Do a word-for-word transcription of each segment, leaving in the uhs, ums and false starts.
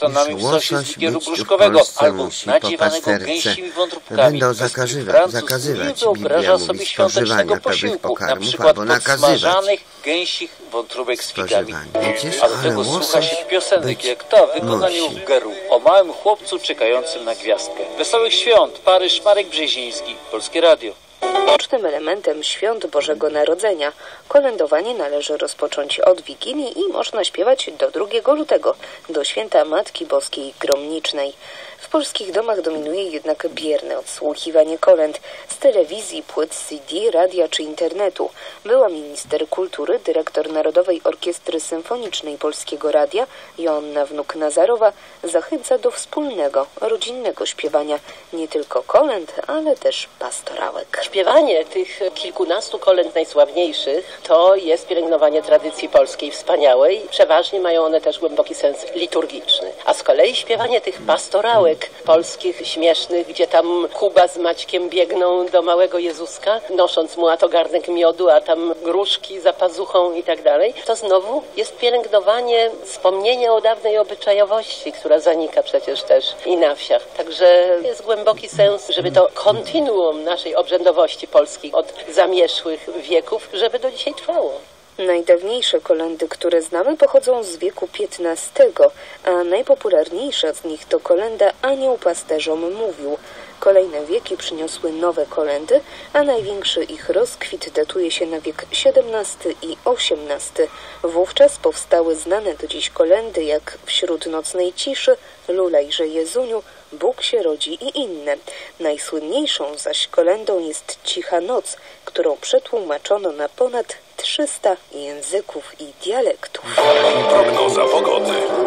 stronami w sosie z likieru gruszkowego albo nadziewanego gęsimi wątróbkami. Będą zakazywać, zakazywać nie wyobraża sobie świątecznego posiłku, na przykład smażanych gęsich wątróbek z figami. A do tego słucha się piosenek jak ta w wykonaniu Geru o małym chłopcu czekającym na gwiazdkę. Wesołych świąt, Paryż, Marek Brzeziński, Polskie Radio. Ważnym elementem świąt Bożego Narodzenia kolędowanie należy rozpocząć od Wigilii i można śpiewać do drugiego lutego, do święta Matki Boskiej Gromnicznej. W polskich domach dominuje jednak bierne odsłuchiwanie kolęd z telewizji, płyt C D, radia czy internetu. Była minister kultury, dyrektor Narodowej Orkiestry Symfonicznej Polskiego Radia Joanna Wnuk-Nazarowa zachęca do wspólnego, rodzinnego śpiewania nie tylko kolęd, ale też pastorałek. Śpiewanie tych kilkunastu kolęd najsławniejszych to jest pielęgnowanie tradycji polskiej wspaniałej. Przeważnie mają one też głęboki sens liturgiczny. A z kolei śpiewanie tych pastorałek polskich, śmiesznych, gdzie tam Kuba z Maćkiem biegną do małego Jezuska, nosząc mu a to garnek miodu, a tam gruszki za pazuchą i tak dalej, to znowu jest pielęgnowanie wspomnienia o dawnej obyczajowości, która zanika przecież też i na wsiach. Także jest głęboki sens, żeby to kontinuum naszej obrzędowości polskiej od zamierzchłych wieków, żeby do dzisiaj trwało. Najdawniejsze kolędy, które znamy, pochodzą z wieku piętnastego, a najpopularniejsza z nich to kolęda Anioł pasterzom mówił. Kolejne wieki przyniosły nowe kolędy, a największy ich rozkwit datuje się na wiek siedemnasty i osiemnasty. Wówczas powstały znane do dziś kolędy jak Wśród nocnej ciszy, Lulejże Jezuniu, Bóg się rodzi i inne. Najsłynniejszą zaś kolędą jest Cicha noc, którą przetłumaczono na ponad trzysta języków i dialektów. Prognoza pogody.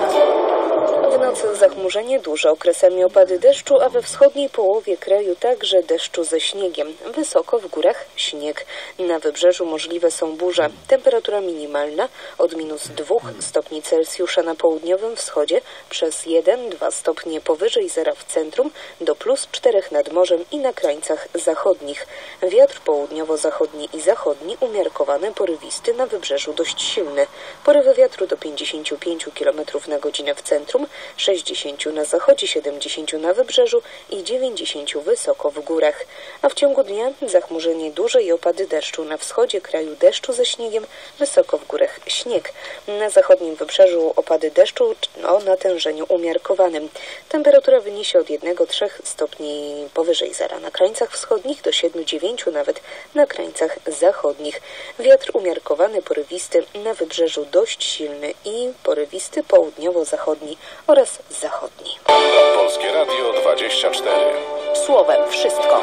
W nocy zachmurzenie duże, okresami opady deszczu, a we wschodniej połowie kraju także deszczu ze śniegiem. Wysoko w górach śnieg. Na wybrzeżu możliwe są burze. Temperatura minimalna od minus dwóch stopni Celsjusza na południowym wschodzie przez jeden do dwóch stopnie powyżej zera w centrum do plus czterech nad morzem i na krańcach zachodnich. Wiatr południowo-zachodni i zachodni umiarkowany, porywisty, na wybrzeżu dość silny. Porywy wiatru do pięćdziesięciu pięciu kilometrów na godzinę w centrum, sześćdziesięciu na zachodzie, siedemdziesięciu na wybrzeżu i dziewięćdziesięciu wysoko w górach. A w ciągu dnia zachmurzenie duże i opady deszczu. Na wschodzie kraju deszczu ze śniegiem, wysoko w górach śnieg. Na zachodnim wybrzeżu opady deszczu o natężeniu umiarkowanym. Temperatura wyniesie od jednego do trzech stopni powyżej zera. Na krańcach wschodnich do siedmiu do dziewięciu nawet na krańcach zachodnich. Wiatr umiarkowany, porywisty, na wybrzeżu dość silny i porywisty południowo-zachodni oraz zachodni. Polskie Radio dwadzieścia cztery. Słowem wszystko.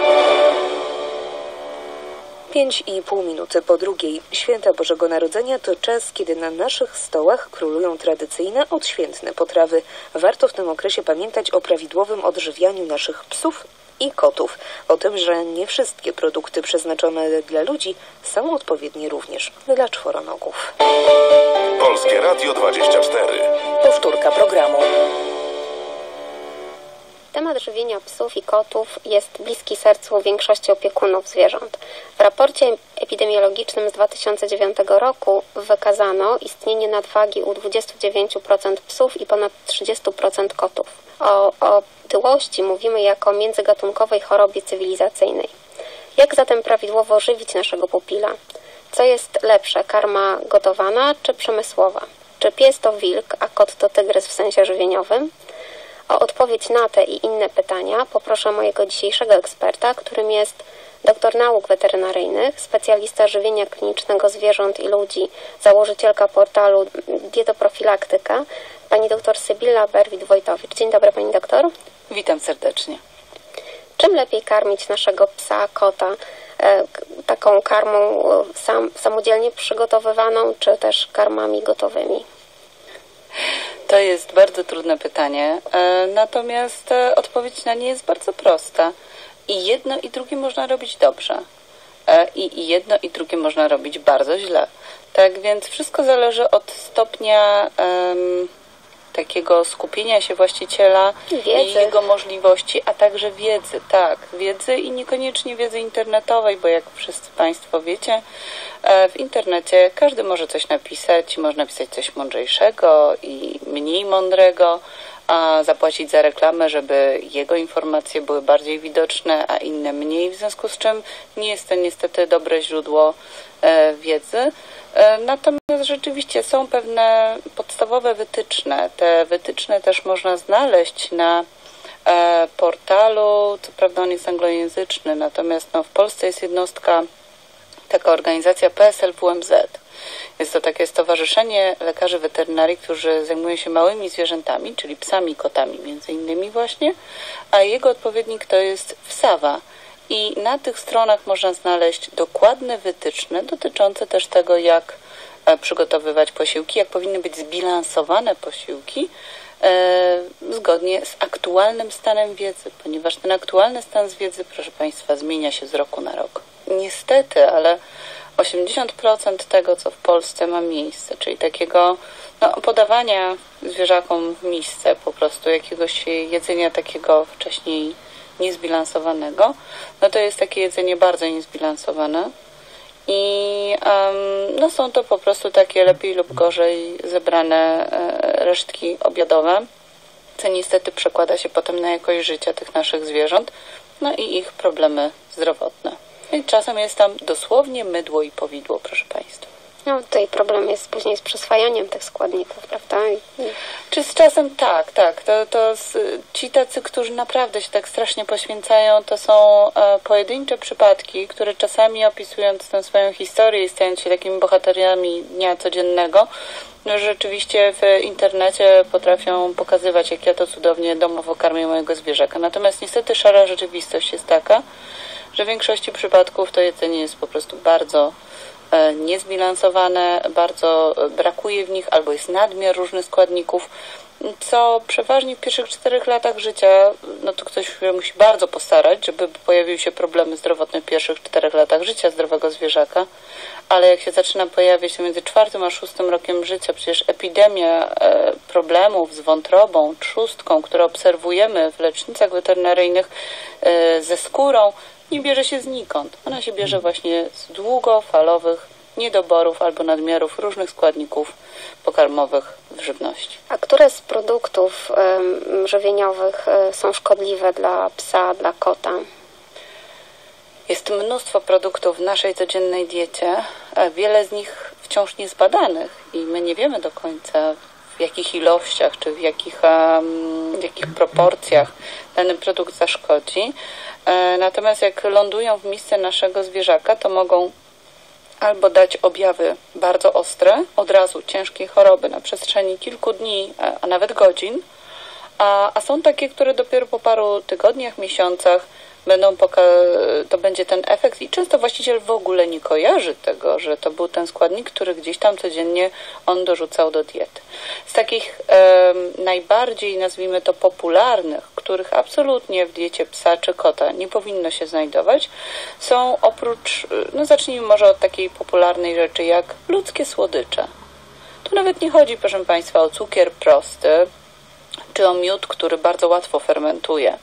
Pięć i pół minuty po drugiej. Święta Bożego Narodzenia to czas, kiedy na naszych stołach królują tradycyjne, odświętne potrawy. Warto w tym okresie pamiętać o prawidłowym odżywianiu naszych psów i kotów. O tym, że nie wszystkie produkty przeznaczone dla ludzi są odpowiednie również dla czworonogów. Polskie Radio dwadzieścia cztery. Powtórka programu. Temat żywienia psów i kotów jest bliski sercu większości opiekunów zwierząt. W raporcie epidemiologicznym z dwa tysiące dziewiątego roku wykazano istnienie nadwagi u dwudziestu dziewięciu procent psów i ponad trzydziestu procent kotów. O otyłości mówimy jako o międzygatunkowej chorobie cywilizacyjnej. Jak zatem prawidłowo żywić naszego pupila? Co jest lepsze, karma gotowana czy przemysłowa? Czy pies to wilk, a kot to tygrys w sensie żywieniowym? O odpowiedź na te i inne pytania poproszę mojego dzisiejszego eksperta, którym jest doktor nauk weterynaryjnych, specjalista żywienia klinicznego zwierząt i ludzi, założycielka portalu Dietoprofilaktyka, pani doktor Sybilla Berwit-Wojtowicz. Dzień dobry, pani doktor. Witam serdecznie. Czym lepiej karmić naszego psa, kota? E, taką karmą sam, samodzielnie przygotowywaną, czy też karmami gotowymi? To jest bardzo trudne pytanie, e, natomiast e, odpowiedź na nie jest bardzo prosta. I jedno i drugie można robić dobrze. E, i, I jedno i drugie można robić bardzo źle. Tak więc wszystko zależy od stopnia em, takiego skupienia się właściciela wiedzy. I jego możliwości, a także wiedzy, tak, wiedzy i niekoniecznie wiedzy internetowej, bo jak wszyscy Państwo wiecie, w internecie każdy może coś napisać, może napisać coś mądrzejszego i mniej mądrego, a zapłacić za reklamę, żeby jego informacje były bardziej widoczne, a inne mniej, w związku z czym nie jest to niestety dobre źródło e, wiedzy. E, natomiast rzeczywiście są pewne podstawowe wytyczne. Te wytyczne też można znaleźć na e, portalu, co prawda on jest anglojęzyczny, natomiast no, w Polsce jest jednostka, taka organizacja P S L W M Z. Jest to takie stowarzyszenie lekarzy weterynarii, którzy zajmują się małymi zwierzętami, czyli psami i kotami między innymi właśnie, a jego odpowiednik to jest Wsawa. I na tych stronach można znaleźć dokładne wytyczne dotyczące też tego, jak przygotowywać posiłki, jak powinny być zbilansowane posiłki e, zgodnie z aktualnym stanem wiedzy, ponieważ ten aktualny stan wiedzy, proszę Państwa, zmienia się z roku na rok. Niestety, ale osiemdziesiąt procent tego, co w Polsce ma miejsce, czyli takiego no, podawania zwierzakom w misce po prostu jakiegoś jedzenia takiego wcześniej niezbilansowanego, no to jest takie jedzenie bardzo niezbilansowane i um, no, są to po prostu takie lepiej lub gorzej zebrane e, resztki obiadowe, co niestety przekłada się potem na jakość życia tych naszych zwierząt, no i ich problemy zdrowotne. I czasem jest tam dosłownie mydło i powidło, proszę Państwa. No tutaj problem jest później z przyswajaniem tych składników, prawda? I... Czy z czasem tak, tak. To, to z, ci tacy, którzy naprawdę się tak strasznie poświęcają, to są e, pojedyncze przypadki, które czasami opisując tę swoją historię i stając się takimi bohateriami dnia codziennego, no, rzeczywiście w internecie potrafią pokazywać, jak ja to cudownie domowo karmię mojego zwierzaka. Natomiast niestety szara rzeczywistość jest taka, że w większości przypadków to jedzenie jest po prostu bardzo e, niezbilansowane, bardzo brakuje w nich albo jest nadmiar różnych składników, co przeważnie w pierwszych czterech latach życia, no to ktoś musi bardzo postarać, żeby pojawiły się problemy zdrowotne w pierwszych czterech latach życia zdrowego zwierzaka, ale jak się zaczyna pojawiać między czwartym a szóstym rokiem życia, przecież epidemia e, problemów z wątrobą, trzustką, które obserwujemy w lecznicach weterynaryjnych e, ze skórą, nie bierze się znikąd. Ona się bierze właśnie z długofalowych niedoborów albo nadmiarów różnych składników pokarmowych w żywności. A które z produktów y, żywieniowych y, są szkodliwe dla psa, dla kota? Jest mnóstwo produktów w naszej codziennej diecie. Wiele z nich wciąż niezbadanych i my nie wiemy do końca, w jakich ilościach czy w jakich, um, w jakich proporcjach dany produkt zaszkodzi. E, natomiast jak lądują w misce naszego zwierzaka, to mogą albo dać objawy bardzo ostre, od razu ciężkiej choroby na przestrzeni kilku dni, a nawet godzin, a, a są takie, które dopiero po paru tygodniach, miesiącach będą poka- to będzie ten efekt i często właściciel w ogóle nie kojarzy tego, że to był ten składnik, który gdzieś tam codziennie on dorzucał do diety. Z takich e, najbardziej, nazwijmy to, popularnych, których absolutnie w diecie psa czy kota nie powinno się znajdować, są oprócz, no zacznijmy może od takiej popularnej rzeczy jak ludzkie słodycze. Tu nawet nie chodzi, proszę Państwa, o cukier prosty, czy o miód, który bardzo łatwo fermentuje.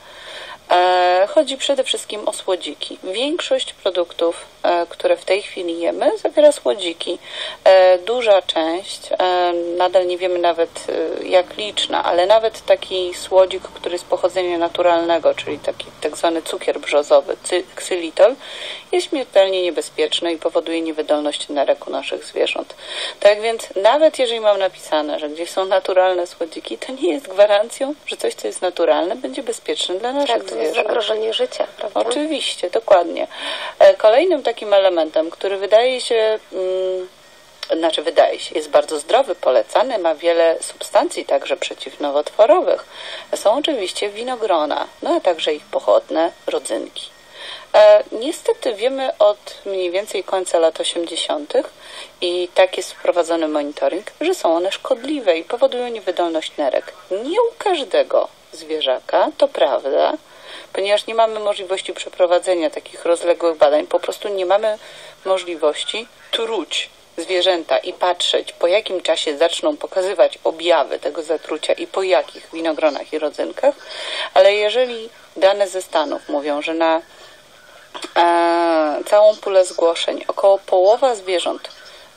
Chodzi przede wszystkim o słodziki. Większość produktów, które w tej chwili jemy, zawiera słodziki. Duża część, nadal nie wiemy nawet jak liczna, ale nawet taki słodzik, który jest pochodzenia naturalnego, czyli taki tak zwany cukier brzozowy, ksylitol, jest śmiertelnie niebezpieczny i powoduje niewydolność nerek u naszych zwierząt. Tak więc nawet jeżeli mam napisane, że gdzieś są naturalne słodziki, to nie jest gwarancją, że coś, co jest naturalne, będzie bezpieczne dla naszych tak, zwierząt. To jest zagrożenie życia, prawda? Oczywiście, dokładnie. Kolejnym takim elementem, który wydaje się, hmm, znaczy wydaje się, jest bardzo zdrowy, polecany, ma wiele substancji także przeciwnowotworowych, są oczywiście winogrona, no a także ich pochodne, rodzynki. E, niestety wiemy od mniej więcej końca lat osiemdziesiątych i tak jest wprowadzony monitoring, że są one szkodliwe i powodują niewydolność nerek. Nie u każdego zwierzaka, to prawda, ponieważ nie mamy możliwości przeprowadzenia takich rozległych badań, po prostu nie mamy możliwości truć zwierzęta i patrzeć, po jakim czasie zaczną pokazywać objawy tego zatrucia i po jakich winogronach i rodzynkach, ale jeżeli dane ze Stanów mówią, że na e, całą pulę zgłoszeń około połowa zwierząt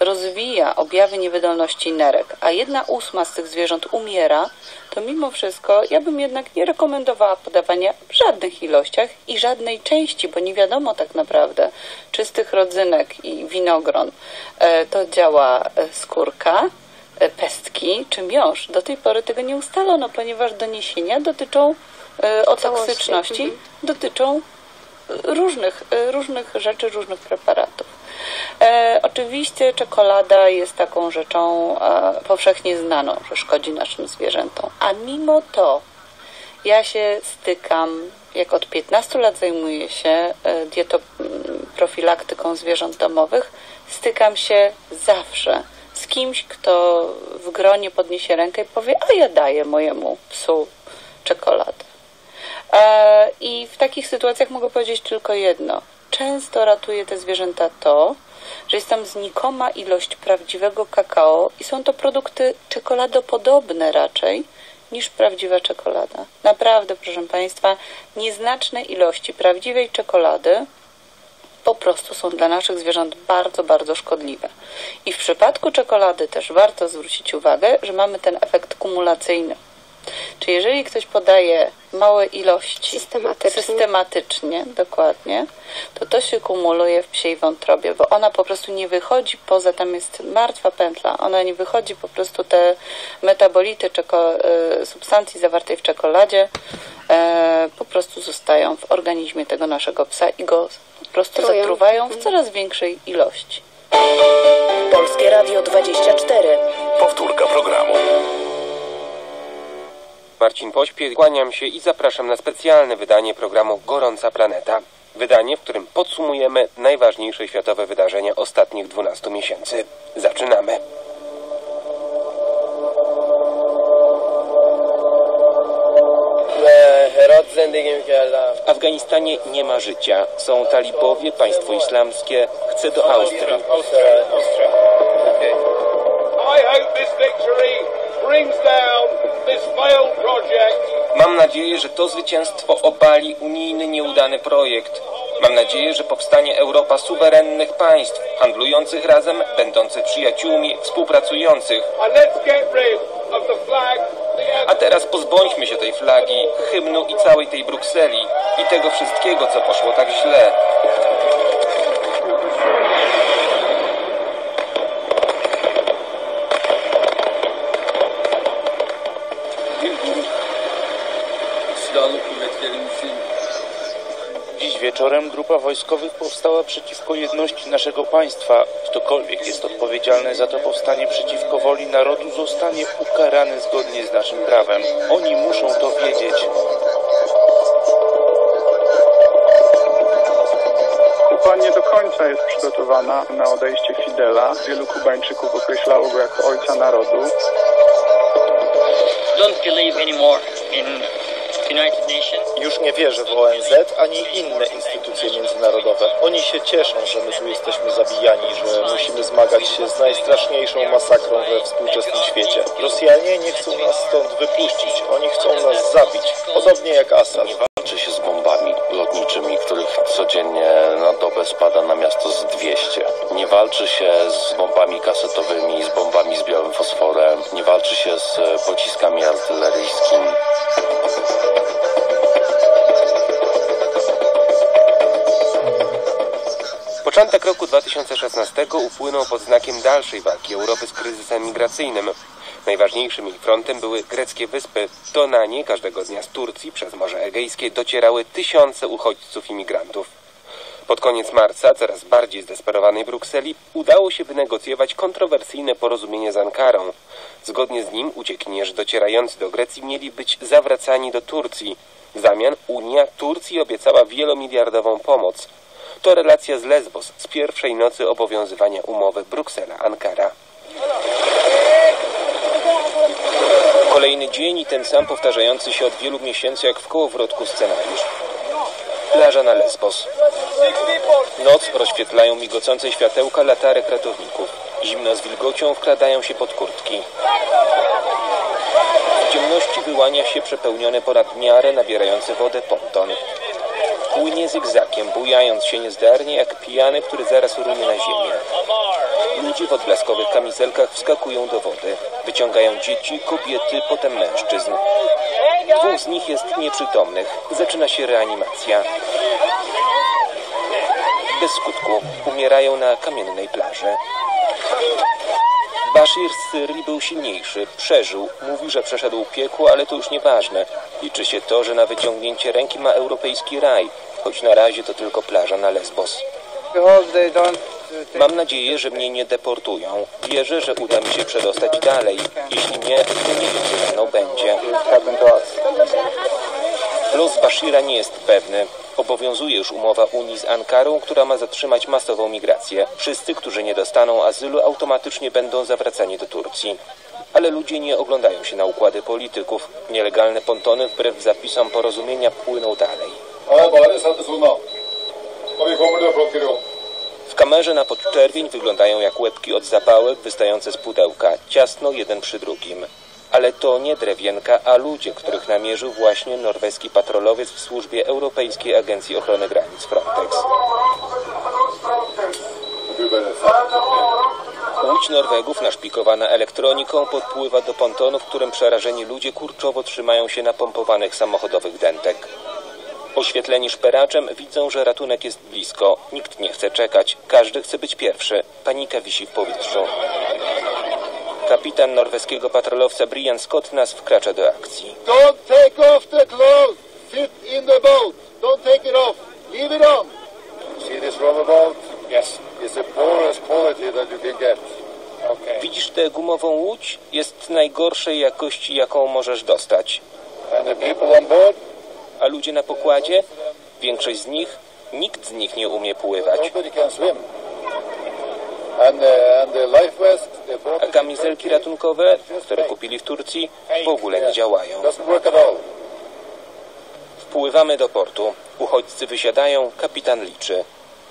rozwija objawy niewydolności nerek, a jedna ósma z tych zwierząt umiera, to mimo wszystko ja bym jednak nie rekomendowała podawania w żadnych ilościach i żadnej części, bo nie wiadomo tak naprawdę, czy z tych rodzynek i winogron to działa skórka, pestki czy miąższ. Do tej pory tego nie ustalono, ponieważ doniesienia dotyczą o toksyczności, mhm. dotyczą różnych, różnych rzeczy, różnych preparatów. E, oczywiście czekolada jest taką rzeczą e, powszechnie znaną, że szkodzi naszym zwierzętom. A mimo to ja się stykam, jak od piętnastu lat zajmuję się e, dietoprofilaktyką zwierząt domowych, stykam się zawsze z kimś, kto w gronie podniesie rękę i powie, a ja daję mojemu psu czekoladę. E, I w takich sytuacjach mogę powiedzieć tylko jedno. Często ratuje te zwierzęta to, że jest tam znikoma ilość prawdziwego kakao i są to produkty czekoladopodobne raczej niż prawdziwa czekolada. Naprawdę, proszę Państwa, nieznaczne ilości prawdziwej czekolady po prostu są dla naszych zwierząt bardzo, bardzo szkodliwe. I w przypadku czekolady też warto zwrócić uwagę, że mamy ten efekt kumulacyjny. Czy jeżeli ktoś podaje małe ilości systematycznie. systematycznie, dokładnie, to to się kumuluje w psiej wątrobie, bo ona po prostu nie wychodzi poza, tam jest martwa pętla, ona nie wychodzi, po prostu te metabolity czeko, y, substancji zawartej w czekoladzie y, po prostu zostają w organizmie tego naszego psa i go po prostu Trują. zatruwają w coraz większej ilości. Polskie Radio dwadzieścia cztery. Powtórka programu. Marcin Pośpiech, kłaniam się i zapraszam na specjalne wydanie programu Gorąca Planeta. Wydanie, w którym podsumujemy najważniejsze światowe wydarzenia ostatnich dwunastu miesięcy. Zaczynamy. W Afganistanie nie ma życia. Są talibowie, państwo islamskie. Chcę do Austrii. Mam nadzieję, że to zwycięstwo obali unijny nieudany projekt. Mam nadzieję, że powstanie Europa suwerennych państw, handlujących razem, będących przyjaciółmi, współpracujących. A teraz pozbądźmy się tej flagi, hymnu i całej tej Brukseli i tego wszystkiego, co poszło tak źle. Dziś wieczorem grupa wojskowych powstała przeciwko jedności naszego państwa. Ktokolwiek jest odpowiedzialny za to powstanie przeciwko woli narodu, zostanie ukarany zgodnie z naszym prawem. Oni muszą to wiedzieć. Kuba nie do końca jest przygotowana na odejście Fidela. Wielu Kubańczyków określało go jako ojca narodu. Don't believe anymore in Już nie wierzę w O N Z ani inne instytucje międzynarodowe. Oni się cieszą, że my tu jesteśmy zabijani, że musimy zmagać się z najstraszniejszą masakrą we współczesnym świecie. Rosjanie nie chcą nas stąd wypuścić. Oni chcą nas zabić. Podobnie jak Assad. Nie walczy się z bombami lotniczymi, których codziennie na dobę spada na miasto z dwieście. Nie walczy się z bombami kasetowymi, z bombami z białym fosforem. Nie walczy się z pociskami artyleryjskimi. Początek roku dwa tysiące szesnastego upłynął pod znakiem dalszej walki Europy z kryzysem migracyjnym. Najważniejszym jej frontem były greckie wyspy. To na nie każdego dnia z Turcji przez Morze Egejskie docierały tysiące uchodźców i migrantów. Pod koniec marca coraz bardziej zdesperowanej Brukseli udało się wynegocjować kontrowersyjne porozumienie z Ankarą. Zgodnie z nim uciekinierzy docierający do Grecji mieli być zawracani do Turcji. W zamian Unia Turcji obiecała wielomiliardową pomoc. To relacja z Lesbos z pierwszej nocy obowiązywania umowy Bruksela-Ankara. Kolejny dzień i ten sam powtarzający się od wielu miesięcy jak w kołowrotku scenariusz. Plaża na Lesbos. Noc rozświetlają migocące światełka latarek ratowników. Zimno z wilgocią wkradają się pod kurtki. W ciemności wyłania się przepełniony ponad miarę nabierający wodę ponton. Płynie zygzakiem, bujając się niezdarnie jak pijany, który zaraz runie na ziemię. Ludzie w odblaskowych kamizelkach wskakują do wody. Wyciągają dzieci, kobiety, potem mężczyzn. Dwóch z nich jest nieprzytomnych. Zaczyna się reanimacja. Bez skutku. Umierają na kamiennej plaży. Bashir z Syrii był silniejszy. Przeżył. Mówi, że przeszedł piekło, ale to już nieważne. Liczy się to, że na wyciągnięcie ręki ma europejski raj. Choć na razie to tylko plaża na Lesbos. Mam nadzieję, że mnie nie deportują. Wierzę, że uda mi się przedostać dalej. Jeśli nie, to nie wiem, co ze mną będzie. Los Bashira nie jest pewny. Obowiązuje już umowa Unii z Ankarą, która ma zatrzymać masową migrację. Wszyscy, którzy nie dostaną azylu, automatycznie będą zawracani do Turcji. Ale ludzie nie oglądają się na układy polityków. Nielegalne pontony wbrew zapisom porozumienia płyną dalej. W kamerze na podczerwień wyglądają jak łebki od zapałek wystające z pudełka, ciasno jeden przy drugim. Ale to nie drewienka, a ludzie, których namierzył właśnie norweski patrolowiec w służbie Europejskiej Agencji Ochrony Granic Frontex. Łódź Norwegów naszpikowana elektroniką podpływa do pontonu, w którym przerażeni ludzie kurczowo trzymają się napompowanych samochodowych dętek. Oświetleni szperaczem widzą, że ratunek jest blisko. Nikt nie chce czekać. Każdy chce być pierwszy. Panika wisi w powietrzu. Kapitan norweskiego patrolowca Brian Scott nas wkracza do akcji. Don't take off the clothes. Sit in the boat. Don't take it off. Leave it on. See this rubberboat? Yes. It's the poorest quality that you can get. Okay. Widzisz tę gumową łódź? Jest najgorszej jakości, jaką możesz dostać. And the people on board? A ludzie na pokładzie? Większość z nich? Nikt z nich nie umie pływać. Nobody can swim. And the, and the life vest, a kamizelki ratunkowe, które kupili w Turcji, w ogóle nie działają. Wpływamy do portu. Uchodźcy wysiadają, kapitan liczy.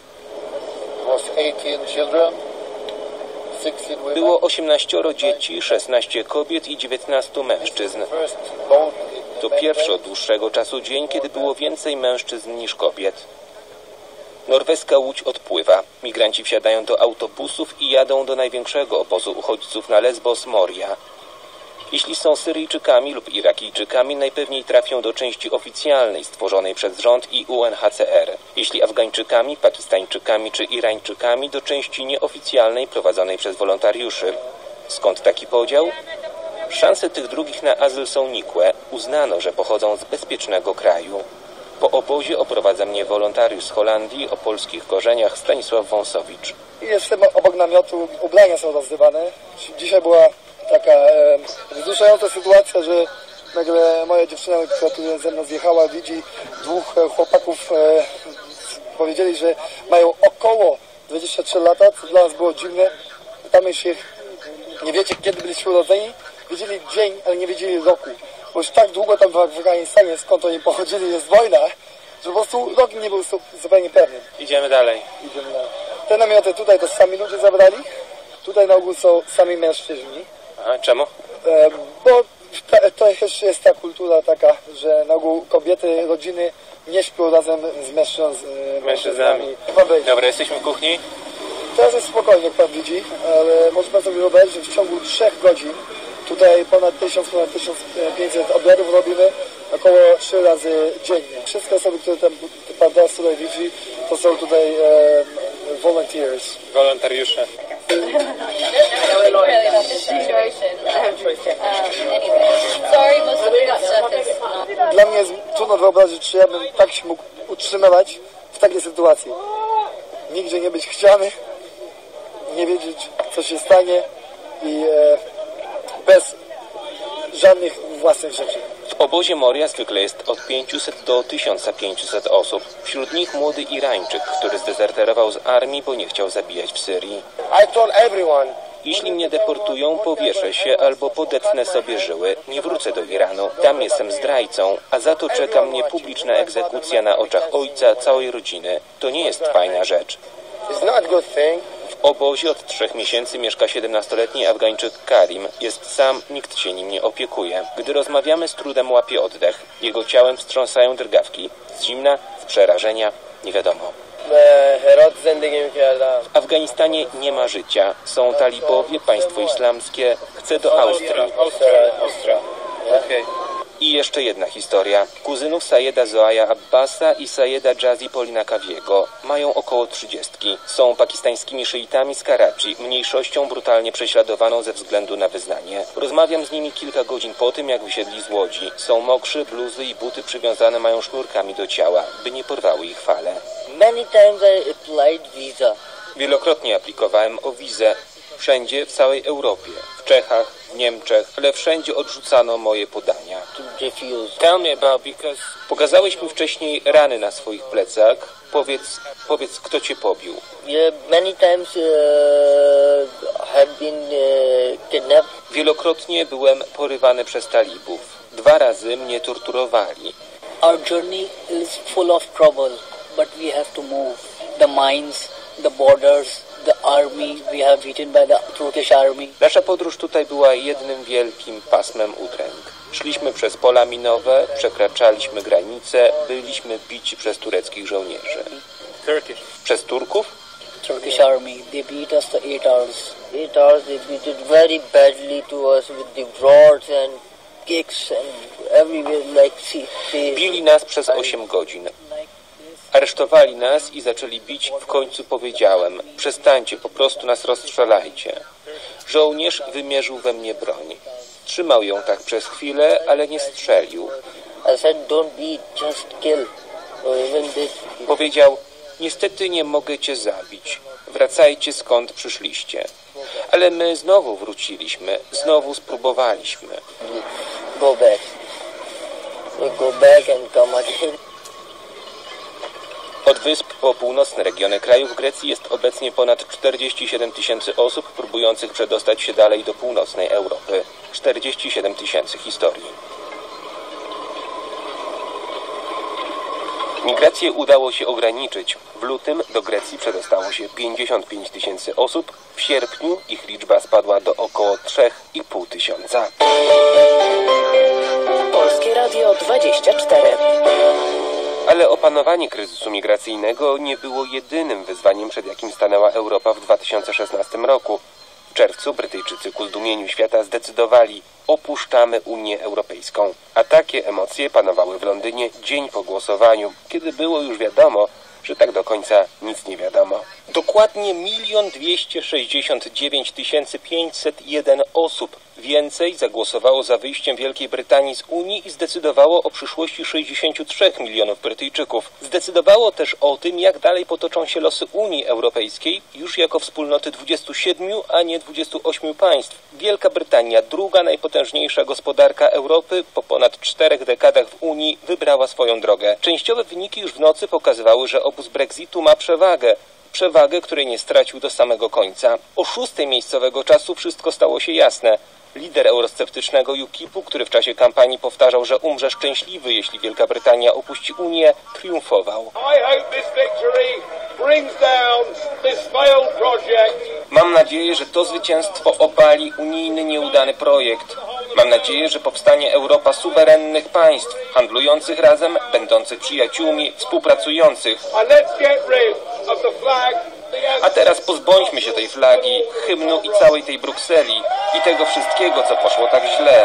Było osiemnaścioro dzieci, szesnaście kobiet i dziewiętnastu mężczyzn. To pierwszy od dłuższego czasu dzień, kiedy było więcej mężczyzn niż kobiet. Norweska łódź odpływa. Migranci wsiadają do autobusów i jadą do największego obozu uchodźców na Lesbos, Moria. Jeśli są Syryjczykami lub Irakijczykami, najpewniej trafią do części oficjalnej stworzonej przez rząd i U N H C R. Jeśli Afgańczykami, Pakistańczykami czy Irańczykami, do części nieoficjalnej prowadzonej przez wolontariuszy. Skąd taki podział? Szanse tych drugich na azyl są nikłe. Uznano, że pochodzą z bezpiecznego kraju. Po obozie oprowadza mnie wolontariusz z Holandii o polskich korzeniach Stanisław Wąsowicz. Jestem obok namiotu, ubrania są rozrywane. Dzisiaj była taka e, wzruszająca sytuacja, że nagle moja dziewczyna, która tu ze mną zjechała, widzi dwóch chłopaków, e, powiedzieli, że mają około dwadzieścia trzy lata, co dla nas było dziwne. Pytamy się, nie wiecie, kiedy byliście urodzeni? Wiedzieli dzień, ale nie wiedzieli roku. Bo już tak długo tam w Afganistanie, skąd oni pochodzili, jest wojna, że po prostu rok nie był zupełnie pewny. Idziemy dalej. Idziemy dalej. Te namioty tutaj to sami ludzie zabrali. Tutaj na ogół są sami mężczyźni. Aha, czemu? E, bo ta, to jeszcze jest ta kultura taka, że na ogół kobiety, rodziny nie śpią razem z mężczyzn, z mężczyznami. Dobra, jesteśmy w kuchni. Teraz jest spokojnie, jak pan widzi, ale można sobie wyobrazić, że w ciągu trzech godzin tutaj ponad tysiąc, ponad tysiąc pięćset obiadów robimy około trzy razy dziennie. Wszystkie osoby, które tam pan teraz tutaj widzi, to są tutaj e, volunteers. Wolontariusze. Dla mnie jest trudno wyobrazić, czy ja bym tak się mógł utrzymywać w takiej sytuacji. Nigdzie nie być chciany, nie wiedzieć, co się stanie i e, bez żadnych własnych rzeczy. W obozie Moria zwykle jest od pięciuset do tysiąca pięciuset osób. Wśród nich młody Irańczyk, który zdezerterował z armii, bo nie chciał zabijać w Syrii. Jeśli mnie deportują, powieszę się albo podetnę sobie żyły. Nie wrócę do Iranu. Tam jestem zdrajcą, a za to czeka mnie publiczna egzekucja na oczach ojca, całej rodziny. To nie jest fajna rzecz. W obozie od trzech miesięcy mieszka siedemnastoletni Afgańczyk Karim. Jest sam, nikt się nim nie opiekuje. Gdy rozmawiamy, z trudem łapie oddech. Jego ciałem wstrząsają drgawki. Z zimna Przerażenia nie wiadomo. W Afganistanie nie ma życia. Są talibowie, państwo islamskie. Chcę do Austrii. I jeszcze jedna historia. Kuzynów Sayeda Zoaja Abbasa i Sayeda Jazi Polinakawiego. Mają około trzydziestki. Są pakistańskimi szyitami z Karachi, mniejszością brutalnie prześladowaną ze względu na wyznanie. Rozmawiam z nimi kilka godzin po tym, jak wysiedli z łodzi. Są mokrzy, bluzy i buty przywiązane mają sznurkami do ciała, by nie porwały ich fale. Many times I applied visa. Wielokrotnie aplikowałem o wizę. Wszędzie, w całej Europie. W Czechach, w Niemczech, ale wszędzie odrzucano moje podania. Tell me about because... Pokazałeś mi wcześniej rany na swoich plecach. Powiedz, powiedz, kto cię pobił. Yeah, many times uh, have been uh, kidnapped. Wielokrotnie byłem porywany przez talibów. Dwa razy mnie torturowali. Our journey is full of trouble, but we have to move. The mines, the borders, the army, we have beaten by the Turkish army. Nasza podróż tutaj była jednym wielkim pasmem udręk. Szliśmy przez pola minowe, przekraczaliśmy granice, byliśmy bici przez tureckich żołnierzy. Turkish. Przez Turków? Turkish army, they beat us for eight hours. Eight hours they beat it very badly to us with the rods and kicks and everywhere like see. Bili nas przez osiem godzin. Aresztowali nas i zaczęli bić. W końcu powiedziałem: przestańcie, po prostu nas rozstrzelajcie. Żołnierz wymierzył we mnie broń. Trzymał ją tak przez chwilę, ale nie strzelił. I said, don't beat, just kill. Powiedział: niestety nie mogę cię zabić. Wracajcie skąd przyszliście. Ale my znowu wróciliśmy, znowu spróbowaliśmy. Go back. We go back and come again. Od wysp po północne regiony kraju w Grecji jest obecnie ponad czterdzieści siedem tysięcy osób próbujących przedostać się dalej do północnej Europy. czterdzieści siedem tysięcy historii. Migrację udało się ograniczyć. W lutym do Grecji przedostało się pięćdziesiąt pięć tysięcy osób. W sierpniu ich liczba spadła do około trzy i pół tysiąca. Polskie Radio dwadzieścia cztery. Ale opanowanie kryzysu migracyjnego nie było jedynym wyzwaniem, przed jakim stanęła Europa w dwa tysiące szesnastym roku. W czerwcu Brytyjczycy ku zdumieniu świata zdecydowali: opuszczamy Unię Europejską. A takie emocje panowały w Londynie dzień po głosowaniu, kiedy było już wiadomo, że tak do końca nic nie wiadomo. Dokładnie milion dwieście sześćdziesiąt dziewięć tysięcy pięćset jeden osób więcej zagłosowało za wyjściem Wielkiej Brytanii z Unii i zdecydowało o przyszłości sześćdziesięciu trzech milionów Brytyjczyków. Zdecydowało też o tym, jak dalej potoczą się losy Unii Europejskiej już jako wspólnoty dwudziestu siedmiu, a nie dwudziestu ośmiu państw. Wielka Brytania, druga najpotężniejsza gospodarka Europy, po ponad czterech dekadach w Unii wybrała swoją drogę. Częściowe wyniki już w nocy pokazywały, że obóz Brexitu ma przewagę. Przewagę, której nie stracił do samego końca. O szóstej miejscowego czasu wszystko stało się jasne. Lider eurosceptycznego U KIP-u, który w czasie kampanii powtarzał, że umrze szczęśliwy, jeśli Wielka Brytania opuści Unię, triumfował. Mam nadzieję, że to zwycięstwo opali unijny nieudany projekt. Mam nadzieję, że powstanie Europa suwerennych państw, handlujących razem, będących przyjaciółmi, współpracujących. A teraz pozbądźmy się tej flagi, hymnu i całej tej Brukseli i tego wszystkiego, co poszło tak źle.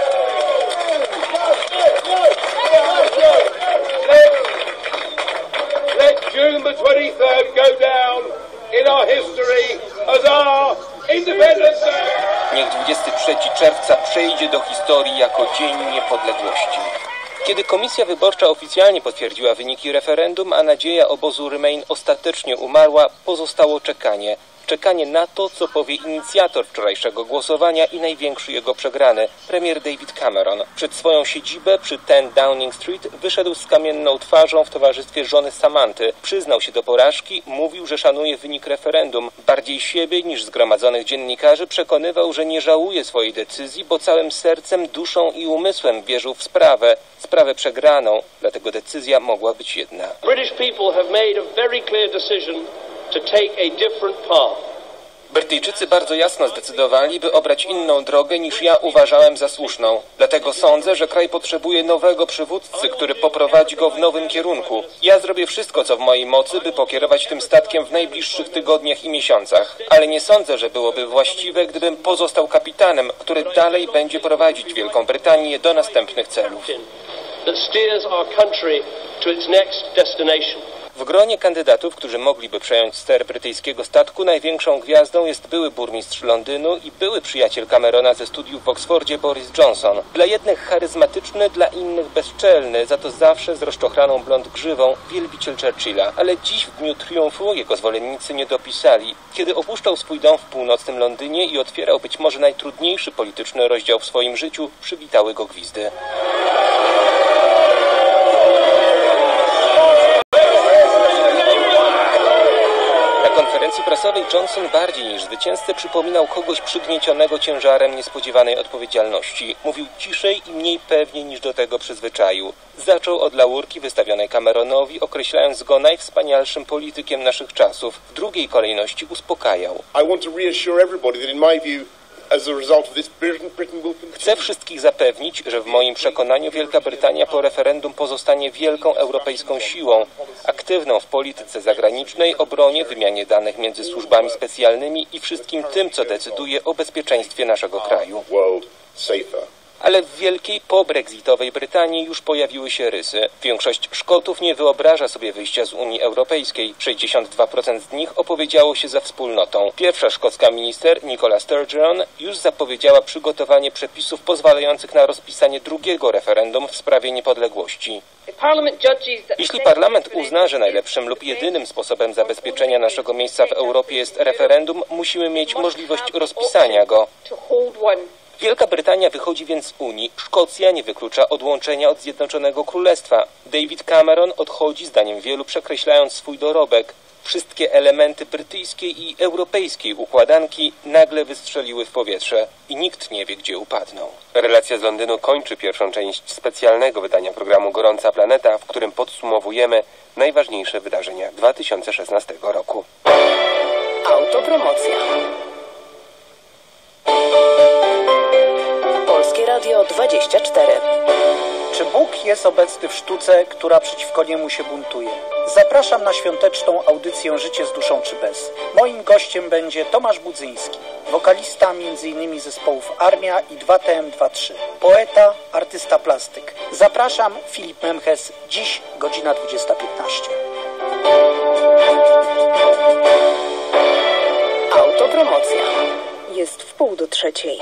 Let June the twenty-third go down in our history as our Independence Day. Niech dwudziestego trzeciego czerwca przejdzie do historii jako Dzień Niepodległości. Kiedy Komisja Wyborcza oficjalnie potwierdziła wyniki referendum, a nadzieja obozu Remain ostatecznie umarła, pozostało czekanie. Czekanie na to, co powie inicjator wczorajszego głosowania i największy jego przegrany, premier David Cameron. Przed swoją siedzibę przy dziesiątej Downing Street wyszedł z kamienną twarzą w towarzystwie żony Samanty. Przyznał się do porażki, mówił, że szanuje wynik referendum. Bardziej siebie niż zgromadzonych dziennikarzy przekonywał, że nie żałuje swojej decyzji, bo całym sercem, duszą i umysłem wierzył w sprawę. Sprawę przegraną, dlatego decyzja mogła być jedna. British people have made a very clear decision to take a different path. Brytyjczycy bardzo jasno zdecydowali, by obrać inną drogę niż ja uważałem za słuszną. Dlatego sądzę, że kraj potrzebuje nowego przywódcy, który poprowadzi go w nowym kierunku. Ja zrobię wszystko, co w mojej mocy, by pokierować tym statkiem w najbliższych tygodniach i miesiącach. Ale nie sądzę, że byłoby właściwe, gdybym pozostał kapitanem, który dalej będzie prowadzić Wielką Brytanię do następnych celów. W gronie kandydatów, którzy mogliby przejąć ster brytyjskiego statku, największą gwiazdą jest były burmistrz Londynu i były przyjaciel Camerona ze studiów w Oksfordzie Boris Johnson. Dla jednych charyzmatyczny, dla innych bezczelny, za to zawsze z rozczochraną blond grzywą wielbiciel Churchilla. Ale dziś w dniu triumfu jego zwolennicy nie dopisali. Kiedy opuszczał swój dom w północnym Londynie i otwierał być może najtrudniejszy polityczny rozdział w swoim życiu, przywitały go gwizdy. Na konferencji prasowej Johnson bardziej niż zwycięzcę przypominał kogoś przygniecionego ciężarem niespodziewanej odpowiedzialności. Mówił ciszej i mniej pewnie niż do tego przyzwyczaił. Zaczął od laurki wystawionej Cameronowi, określając go najwspanialszym politykiem naszych czasów. W drugiej kolejności uspokajał. I want to reassure everybody that in my view as a result of this Britain, Britain will continue. Chcę wszystkich zapewnić, że w moim przekonaniu Wielka Brytania po referendum pozostanie wielką europejską siłą, aktywną w polityce zagranicznej, obronie, wymianie danych między służbami specjalnymi i wszystkim tym, co decyduje o bezpieczeństwie naszego kraju. World safer. Ale w wielkiej pobrexitowej Brytanii już pojawiły się rysy. Większość Szkotów nie wyobraża sobie wyjścia z Unii Europejskiej. sześćdziesiąt dwa procent z nich opowiedziało się za wspólnotą. Pierwsza szkocka minister, Nicola Sturgeon, już zapowiedziała przygotowanie przepisów pozwalających na rozpisanie drugiego referendum w sprawie niepodległości. Jeśli parlament uzna, że najlepszym lub jedynym sposobem zabezpieczenia naszego miejsca w Europie jest referendum, musimy mieć możliwość rozpisania go. Wielka Brytania wychodzi więc z Unii, Szkocja nie wyklucza odłączenia od Zjednoczonego Królestwa. David Cameron odchodzi, zdaniem wielu, przekreślając swój dorobek. Wszystkie elementy brytyjskiej i europejskiej układanki nagle wystrzeliły w powietrze i nikt nie wie, gdzie upadną. Relacja z Londynu kończy pierwszą część specjalnego wydania programu Gorąca Planeta, w którym podsumowujemy najważniejsze wydarzenia dwa tysiące szesnastego roku. Autopromocja. Polskie Radio dwadzieścia cztery. Czy Bóg jest obecny w sztuce, która przeciwko niemu się buntuje? Zapraszam na świąteczną audycję Życie z duszą czy bez. Moim gościem będzie Tomasz Budzyński, wokalista między innymi zespołów Armia i dwa T M dwa trzy. Poeta, artysta plastyk. Zapraszam, Filip Memches, dziś godzina dwudziesta piętnaście. Autopromocja. Jest w pół do trzeciej.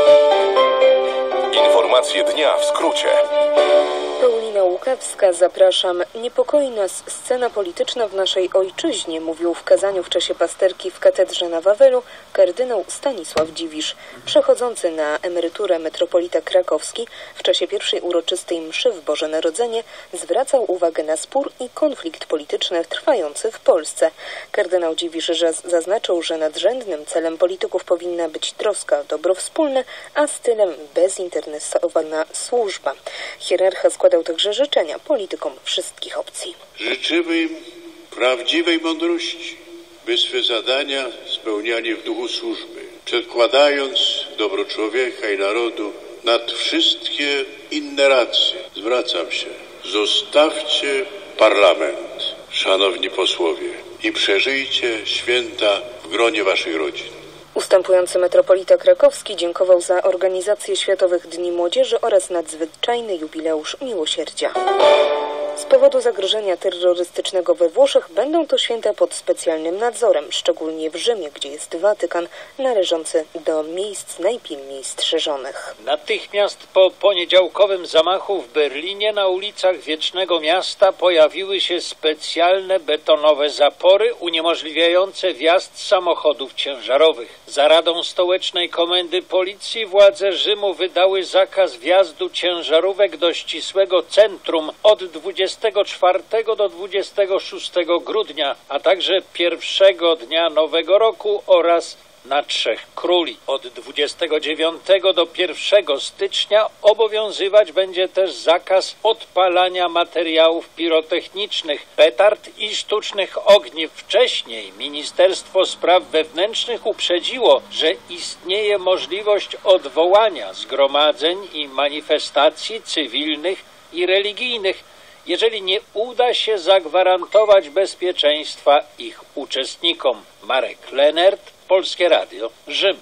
Informacje dnia w skrócie. Paulina Łukawska, zapraszam. Niepokoi nas scena polityczna w naszej ojczyźnie, mówił w kazaniu w czasie pasterki w katedrze na Wawelu kardynał Stanisław Dziwisz. Przechodzący na emeryturę metropolita krakowski w czasie pierwszej uroczystej mszy w Boże Narodzenie zwracał uwagę na spór i konflikt polityczny trwający w Polsce. Kardynał Dziwisz zaznaczył, że nadrzędnym celem polityków powinna być troska o dobro wspólne, a stylem bezinteresowana służba. Hierarcha składał także życzenia politykom wszystkich opcji. Życzymy im prawdziwej mądrości, by swe zadania spełniali w duchu służby, przedkładając dobro człowieka i narodu nad wszystkie inne racje. Zwracam się, zostawcie parlament, szanowni posłowie, i przeżyjcie święta w gronie waszych rodzin. Ustępujący metropolita krakowski dziękował za organizację Światowych Dni Młodzieży oraz nadzwyczajny jubileusz miłosierdzia. Z powodu zagrożenia terrorystycznego we Włoszech będą to święta pod specjalnym nadzorem, szczególnie w Rzymie, gdzie jest Watykan, należący do miejsc najpilniej strzeżonych. Natychmiast po poniedziałkowym zamachu w Berlinie na ulicach Wiecznego Miasta pojawiły się specjalne betonowe zapory uniemożliwiające wjazd samochodów ciężarowych. Za radą stołecznej komendy policji władze Rzymu wydały zakaz wjazdu ciężarówek do ścisłego centrum od dwudziestego czwartego do dwudziestego szóstego grudnia, a także pierwszego dnia Nowego Roku oraz na trzech króli. Od dwudziestego dziewiątego do pierwszego stycznia obowiązywać będzie też zakaz odpalania materiałów pirotechnicznych, petard i sztucznych ogniw. Wcześniej Ministerstwo Spraw Wewnętrznych uprzedziło, że istnieje możliwość odwołania zgromadzeń i manifestacji cywilnych i religijnych, jeżeli nie uda się zagwarantować bezpieczeństwa ich uczestnikom. Marek Lenert, Polskie Radio, Rzym.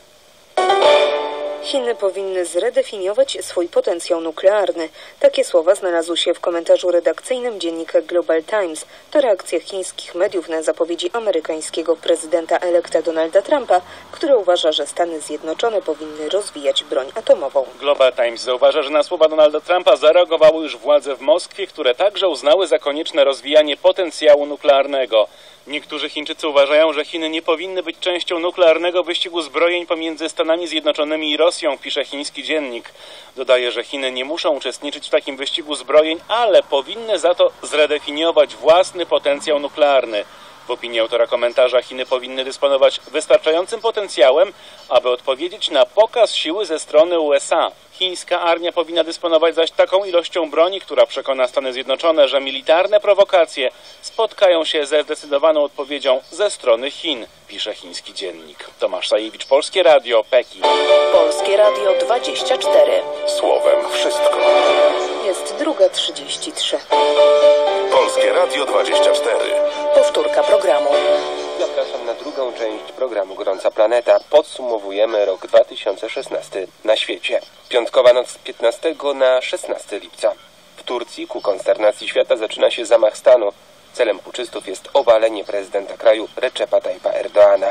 Chiny powinny zredefiniować swój potencjał nuklearny. Takie słowa znalazły się w komentarzu redakcyjnym dziennika Global Times. To reakcja chińskich mediów na zapowiedzi amerykańskiego prezydenta elekta Donalda Trumpa, który uważa, że Stany Zjednoczone powinny rozwijać broń atomową. Global Times zauważa, że na słowa Donalda Trumpa zareagowały już władze w Moskwie, które także uznały za konieczne rozwijanie potencjału nuklearnego. Niektórzy Chińczycy uważają, że Chiny nie powinny być częścią nuklearnego wyścigu zbrojeń pomiędzy Stanami Zjednoczonymi i Rosją, pisze chiński dziennik. Dodaje, że Chiny nie muszą uczestniczyć w takim wyścigu zbrojeń, ale powinny za to zredefiniować własny potencjał nuklearny. W opinii autora komentarza Chiny powinny dysponować wystarczającym potencjałem, aby odpowiedzieć na pokaz siły ze strony U S A. Chińska armia powinna dysponować zaś taką ilością broni, która przekona Stany Zjednoczone, że militarne prowokacje spotkają się ze zdecydowaną odpowiedzią ze strony Chin, pisze chiński dziennik. Tomasz Sajewicz, Polskie Radio, Pekin. Polskie Radio dwadzieścia cztery. Słowem wszystko. Jest druga trzydzieści trzy. Polskie Radio dwadzieścia cztery. Powtórka programu. Zapraszam na drugą część programu Gorąca Planeta. Podsumowujemy rok dwa tysiące szesnasty na świecie. Piątkowa noc z piętnastego na szesnastego lipca. W Turcji ku konsternacji świata zaczyna się zamach stanu. Celem puczystów jest obalenie prezydenta kraju Recepa Tayyipa Erdoğana.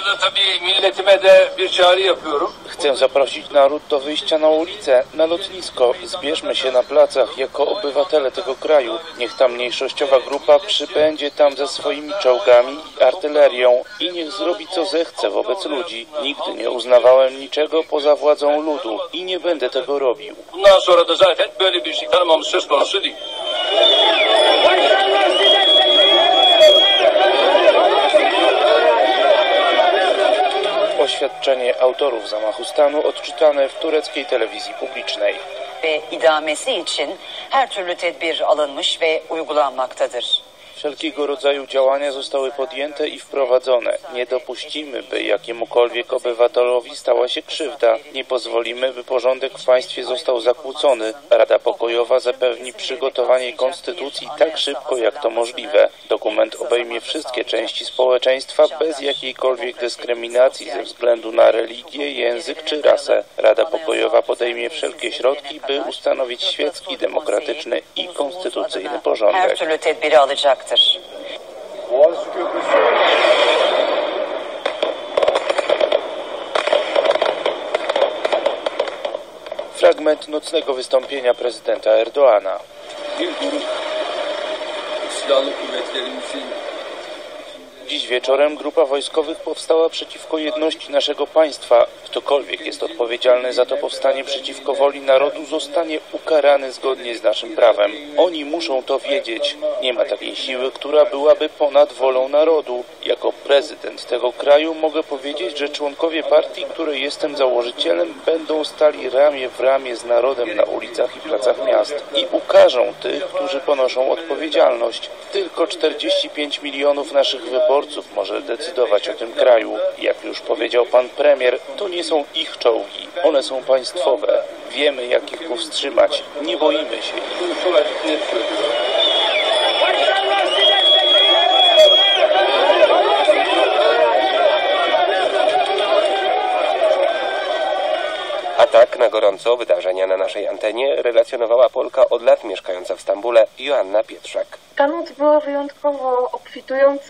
Chcę zaprosić naród do wyjścia na ulicę, na lotnisko. Zbierzmy się na placach jako obywatele tego kraju. Niech ta mniejszościowa grupa przybędzie tam ze swoimi czołgami i artylerią i niech zrobi co zechce wobec ludzi. Nigdy nie uznawałem niczego poza władzą ludu i nie będę tego robił. Oświadczenie autorów zamachu stanu odczytane w tureckiej telewizji publicznej. Ve idamesi için her türlü tedbir alınmış ve uygulanmaktadır. Wszelkiego rodzaju działania zostały podjęte i wprowadzone. Nie dopuścimy, by jakiemukolwiek obywatelowi stała się krzywda. Nie pozwolimy, by porządek w państwie został zakłócony. Rada Pokojowa zapewni przygotowanie konstytucji tak szybko, jak to możliwe. Dokument obejmie wszystkie części społeczeństwa bez jakiejkolwiek dyskryminacji ze względu na religię, język czy rasę. Rada Pokojowa podejmie wszelkie środki, by ustanowić świecki, demokratyczny i konstytucyjny porządek. Her türlü tedbiri alacaktır. Fragment nocnego wystąpienia prezydenta Erdoğana. Dziś wieczorem grupa wojskowych powstała przeciwko jedności naszego państwa. Ktokolwiek jest odpowiedzialny za to powstanie przeciwko woli narodu, zostanie ukarany zgodnie z naszym prawem. Oni muszą to wiedzieć. Nie ma takiej siły, która byłaby ponad wolą narodu. Jako prezydent tego kraju mogę powiedzieć, że członkowie partii, której jestem założycielem, będą stali ramię w ramię z narodem na ulicach i placach miast i ukarzą tych, którzy ponoszą odpowiedzialność. Tylko czterdzieści pięć milionów naszych wyborców może decydować o tym kraju. Jak już powiedział pan premier, to nie są ich czołgi. One są państwowe. Wiemy, jak ich powstrzymać. Nie boimy się ich. A tak na gorąco wydarzenia na naszej antenie relacjonowała Polka od lat mieszkająca w Stambule Joanna Pietrzak. Ta noc była wyjątkowo obfitująca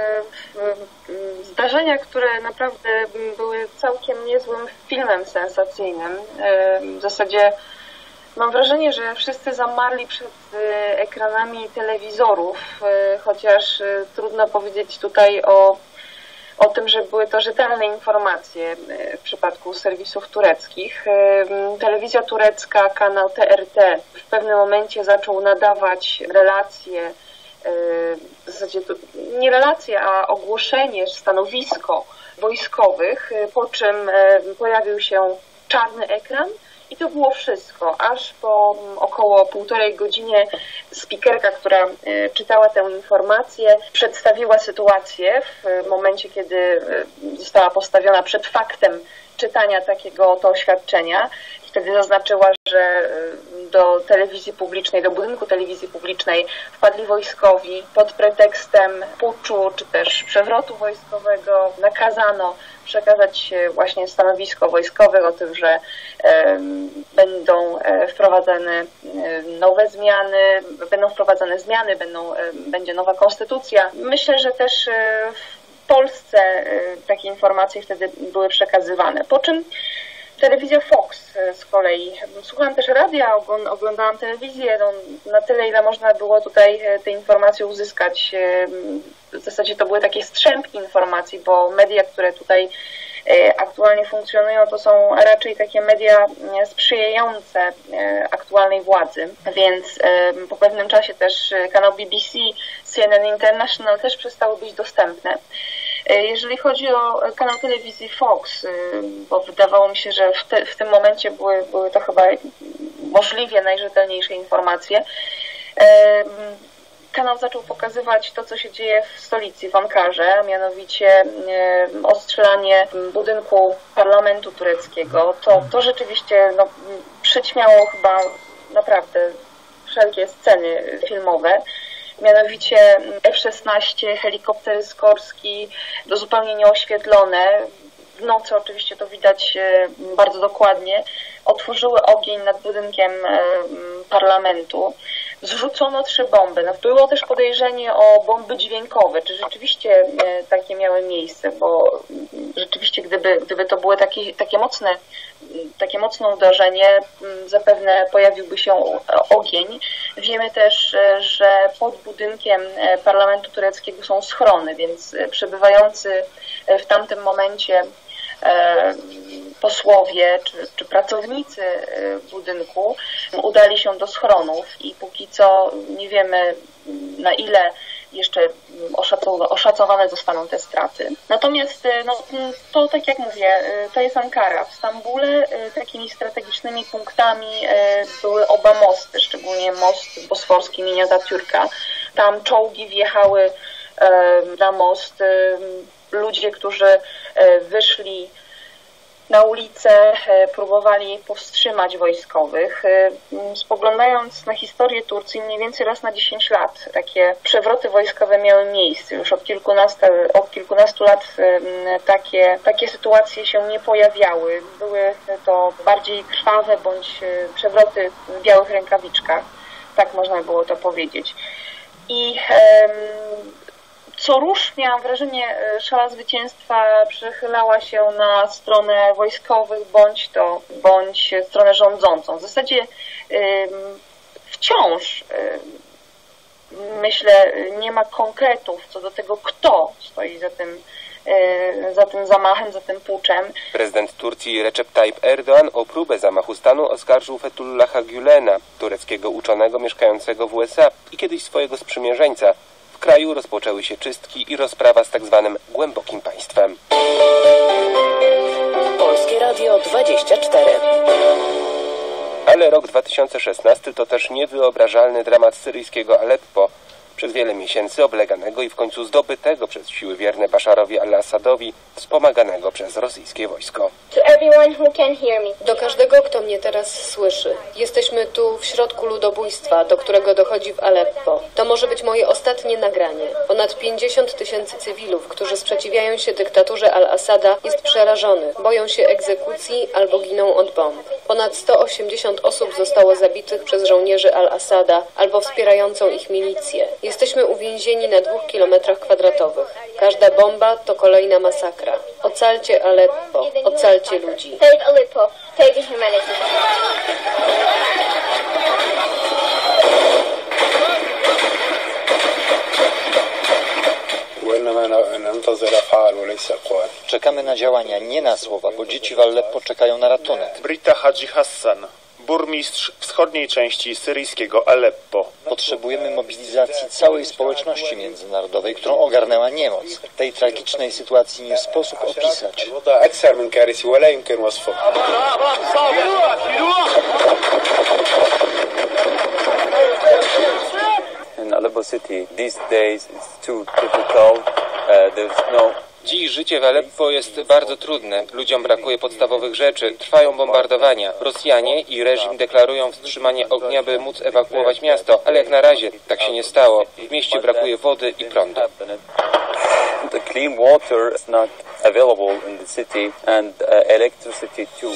w zdarzenia, które naprawdę były całkiem niezłym filmem sensacyjnym. W zasadzie mam wrażenie, że wszyscy zamarli przed ekranami telewizorów, chociaż trudno powiedzieć tutaj o o tym, że były to rzetelne informacje w przypadku serwisów tureckich. Telewizja turecka, kanał T R T w pewnym momencie zaczął nadawać relacje w zasadzie to nie relacje, a ogłoszenie, stanowisko wojskowych, po czym pojawił się czarny ekran i to było wszystko. Aż po około półtorej godzinie spikerka, która czytała tę informację, przedstawiła sytuację w momencie, kiedy została postawiona przed faktem czytania takiego to oświadczenia. Wtedy zaznaczyła, że do telewizji publicznej, do budynku telewizji publicznej wpadli wojskowi pod pretekstem puczu czy też przewrotu wojskowego. Nakazano przekazać właśnie stanowisko wojskowych o tym, że e, będą wprowadzane nowe zmiany, będą wprowadzane zmiany, będą, e, będzie nowa konstytucja. Myślę, że też e, w Polsce e, takie informacje wtedy były przekazywane. Po czym telewizja Fox z kolei. Słuchałam też radia, oglądałam telewizję, no, na tyle, ile można było tutaj te informacje uzyskać. W zasadzie to były takie strzępki informacji, bo media, które tutaj aktualnie funkcjonują, to są raczej takie media sprzyjające aktualnej władzy, więc po pewnym czasie też kanał B B C, C N N International też przestały być dostępne. Jeżeli chodzi o kanał telewizji Fox, bo wydawało mi się, że w, te, w tym momencie były, były to chyba możliwie najrzetelniejsze informacje, kanał zaczął pokazywać to, co się dzieje w stolicy, w Ankarze, a mianowicie ostrzelanie budynku parlamentu tureckiego. To, to rzeczywiście no, przyćmiało chyba naprawdę wszelkie sceny filmowe. Mianowicie F szesnaście, helikoptery Skorski, to zupełnie nieoświetlone, w nocy oczywiście to widać bardzo dokładnie, otworzyły ogień nad budynkiem parlamentu. Zrzucono trzy bomby. No, było też podejrzenie o bomby dźwiękowe. Czy rzeczywiście takie miały miejsce? Bo rzeczywiście gdyby, gdyby to było takie, takie mocne, takie mocne uderzenie, zapewne pojawiłby się ogień. Wiemy też, że pod budynkiem parlamentu tureckiego są schrony, więc przebywający w tamtym momencie posłowie czy, czy pracownicy budynku udali się do schronów i póki co nie wiemy, na ile jeszcze oszacowane zostaną te straty. Natomiast no, to tak jak mówię, to jest Ankara. W Stambule takimi strategicznymi punktami były oba mosty, szczególnie most bosforski imienia Atatürka. Tam czołgi wjechały na most. Ludzie, którzy wyszli na ulicę, próbowali powstrzymać wojskowych. Spoglądając na historię Turcji, mniej więcej raz na dziesięć lat takie przewroty wojskowe miały miejsce. Już od kilkunastu, od kilkunastu lat takie, takie sytuacje się nie pojawiały. Były to bardziej krwawe bądź przewroty w białych rękawiczkach. Tak można było to powiedzieć. I co rusz miałam wrażenie, szala zwycięstwa przychylała się na stronę wojskowych bądź to, bądź stronę rządzącą. W zasadzie wciąż myślę, nie ma konkretów co do tego, kto stoi za tym, za tym zamachem, za tym puczem. Prezydent Turcji Recep Tayyip Erdoğan o próbę zamachu stanu oskarżył Fethullaha Gülena, tureckiego uczonego mieszkającego w U S A i kiedyś swojego sprzymierzeńca. W kraju rozpoczęły się czystki i rozprawa z tak zwanym głębokim państwem. Polskie Radio dwadzieścia cztery. Ale rok dwa tysiące szesnasty to też niewyobrażalny dramat syryjskiego Aleppo. Przez wiele miesięcy obleganego i w końcu zdobytego przez siły wierne Basharowi al-Assadowi, wspomaganego przez rosyjskie wojsko. Do każdego, kto mnie teraz słyszy. Jesteśmy tu w środku ludobójstwa, do którego dochodzi w Aleppo. To może być moje ostatnie nagranie. Ponad pięćdziesiąt tysięcy cywilów, którzy sprzeciwiają się dyktaturze al-Assada, jest przerażonych, boją się egzekucji albo giną od bomb. Ponad sto osiemdziesiąt osób zostało zabitych przez żołnierzy al-Assada albo wspierającą ich milicję. Jesteśmy uwięzieni na dwóch kilometrach kwadratowych. Każda bomba to kolejna masakra. Ocalcie Aleppo, ocalcie ludzi. Save Aleppo, save the humanity. Czekamy na działania, nie na słowa, bo dzieci w Aleppo czekają na ratunek. Britta Hadji Hassan, burmistrz wschodniej części syryjskiego Aleppo. Potrzebujemy mobilizacji całej społeczności międzynarodowej, którą ogarnęła niemoc. Tej tragicznej sytuacji nie sposób opisać. In Aleppo City, these days it's too difficult. Uh, there's no Dziś życie w Aleppo jest bardzo trudne. Ludziom brakuje podstawowych rzeczy. Trwają bombardowania. Rosjanie i reżim deklarują wstrzymanie ognia, by móc ewakuować miasto, ale jak na razie tak się nie stało. W mieście brakuje wody i prądu. The clean water is not available in the city and uh, electricity too.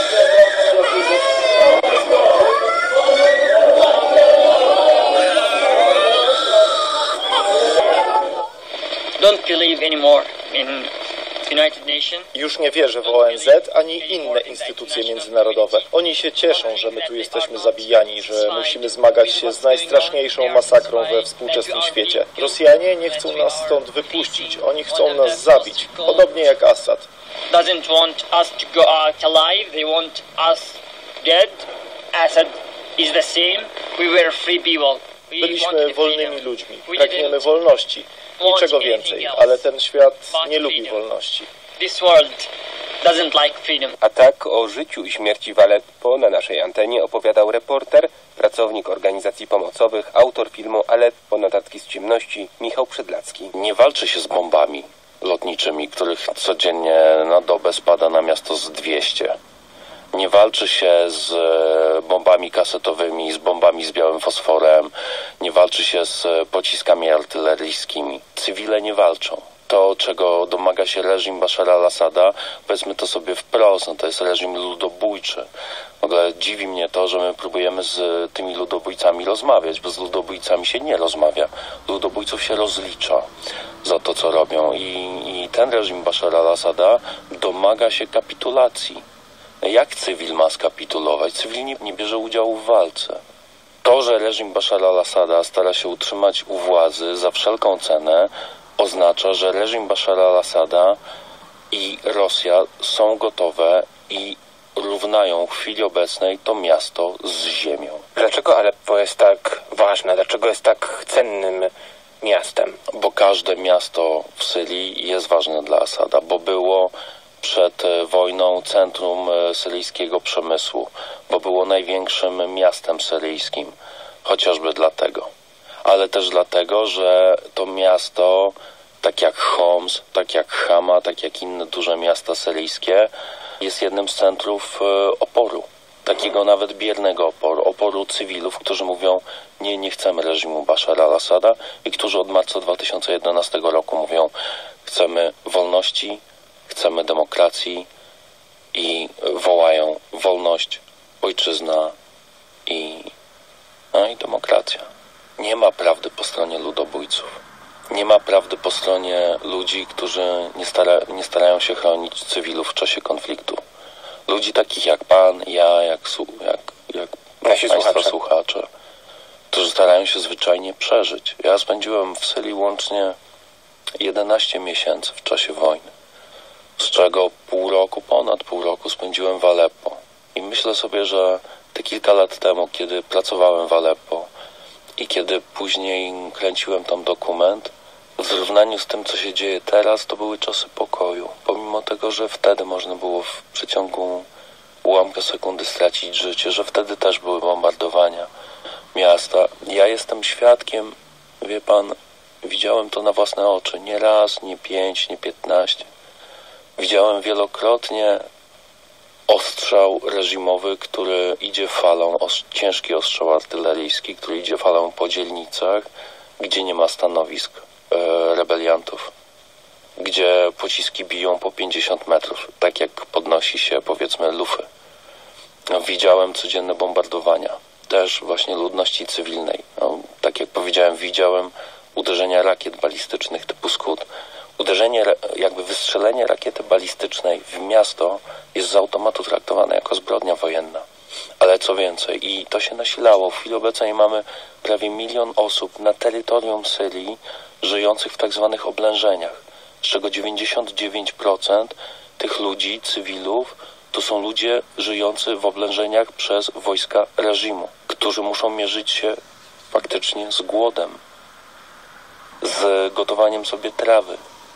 Don't believe anymore in United Nations. Już nie wierzę w O N Z ani inne instytucje międzynarodowe. Oni się cieszą, że my tu jesteśmy zabijani, że musimy zmagać się z najstraszniejszą masakrą we współczesnym świecie. Rosjanie nie chcą nas stąd wypuścić. Oni chcą nas zabić, podobnie jak Assad. Doesn't want us to go out alive. They want us dead. Assad is the same. We were free people. Byliśmy wolnymi ludźmi. Pragniemy wolności. Niczego więcej, ale ten świat nie lubi wolności. This world doesn't like freedom. A tak o życiu i śmierci w Aleppo na naszej antenie opowiadał reporter, pracownik organizacji pomocowych, autor filmu Aleppo, notatki z ciemności, Michał Przydlacki. Nie walczy się z bombami lotniczymi, których codziennie na dobę spada na miasto z dwieście. Nie walczy się z bombami kasetowymi, z bombami z białym fosforem, nie walczy się z pociskami artyleryjskimi. Cywile nie walczą. To, czego domaga się reżim Bashara al-Assada, powiedzmy to sobie wprost, no to jest reżim ludobójczy. W ogóle dziwi mnie to, że my próbujemy z tymi ludobójcami rozmawiać, bo z ludobójcami się nie rozmawia. Ludobójców się rozlicza za to, co robią. I, i ten reżim Bashara al-Assada domaga się kapitulacji. Jak cywil ma skapitulować? Cywil nie, nie bierze udziału w walce. To, że reżim Bashara al-Assada stara się utrzymać u władzy za wszelką cenę, oznacza, że reżim Bashara al-Assada i Rosja są gotowe i równają w chwili obecnej to miasto z ziemią. Dlaczego Aleppo jest tak ważne? Dlaczego jest tak cennym miastem? Bo każde miasto w Syrii jest ważne dla Assada, bo było przed wojną centrum syryjskiego przemysłu, bo było największym miastem syryjskim, chociażby dlatego. Ale też dlatego, że to miasto, tak jak Homs, tak jak Hama, tak jak inne duże miasta syryjskie, jest jednym z centrów oporu. Takiego nawet biernego oporu, oporu cywilów, którzy mówią, nie, nie chcemy reżimu Bashara al-Assada i którzy od marca dwa tysiące jedenastego roku mówią, chcemy wolności, chcemy demokracji i wołają wolność, ojczyzna i, no i demokracja. Nie ma prawdy po stronie ludobójców. Nie ma prawdy po stronie ludzi, którzy nie, stara, nie starają się chronić cywilów w czasie konfliktu. Ludzi takich jak pan, ja, jak, jak, jak Nasi państwa słuchacze. słuchacze, którzy starają się zwyczajnie przeżyć. Ja spędziłem w Syrii łącznie jedenaście miesięcy w czasie wojny, z czego pół roku, ponad pół roku spędziłem w Aleppo. I myślę sobie, że te kilka lat temu, kiedy pracowałem w Aleppo i kiedy później kręciłem tam dokument, w zrównaniu z tym, co się dzieje teraz, to były czasy pokoju. Pomimo tego, że wtedy można było w przeciągu ułamka sekundy stracić życie, że wtedy też były bombardowania miasta. Ja jestem świadkiem, wie pan, widziałem to na własne oczy, nie raz, nie pięć, nie piętnaście. Widziałem wielokrotnie ostrzał reżimowy, który idzie falą, os- ciężki ostrzał artyleryjski, który idzie falą po dzielnicach, gdzie nie ma stanowisk e, rebeliantów, gdzie pociski biją po pięćdziesiąt metrów, tak jak podnosi się, powiedzmy, lufy. No, widziałem codzienne bombardowania, też właśnie ludności cywilnej. No, tak jak powiedziałem, widziałem uderzenia rakiet balistycznych typu Scud. Uderzenie, jakby wystrzelenie rakiety balistycznej w miasto jest z automatu traktowane jako zbrodnia wojenna. Ale co więcej, i to się nasilało. W chwili obecnej mamy prawie milion osób na terytorium Syrii żyjących w tak zwanych oblężeniach, z czego dziewięćdziesiąt dziewięć procent tych ludzi, cywilów, To są ludzie żyjący w oblężeniach przez wojska reżimu, którzy muszą mierzyć się faktycznie z głodem, z gotowaniem sobie trawy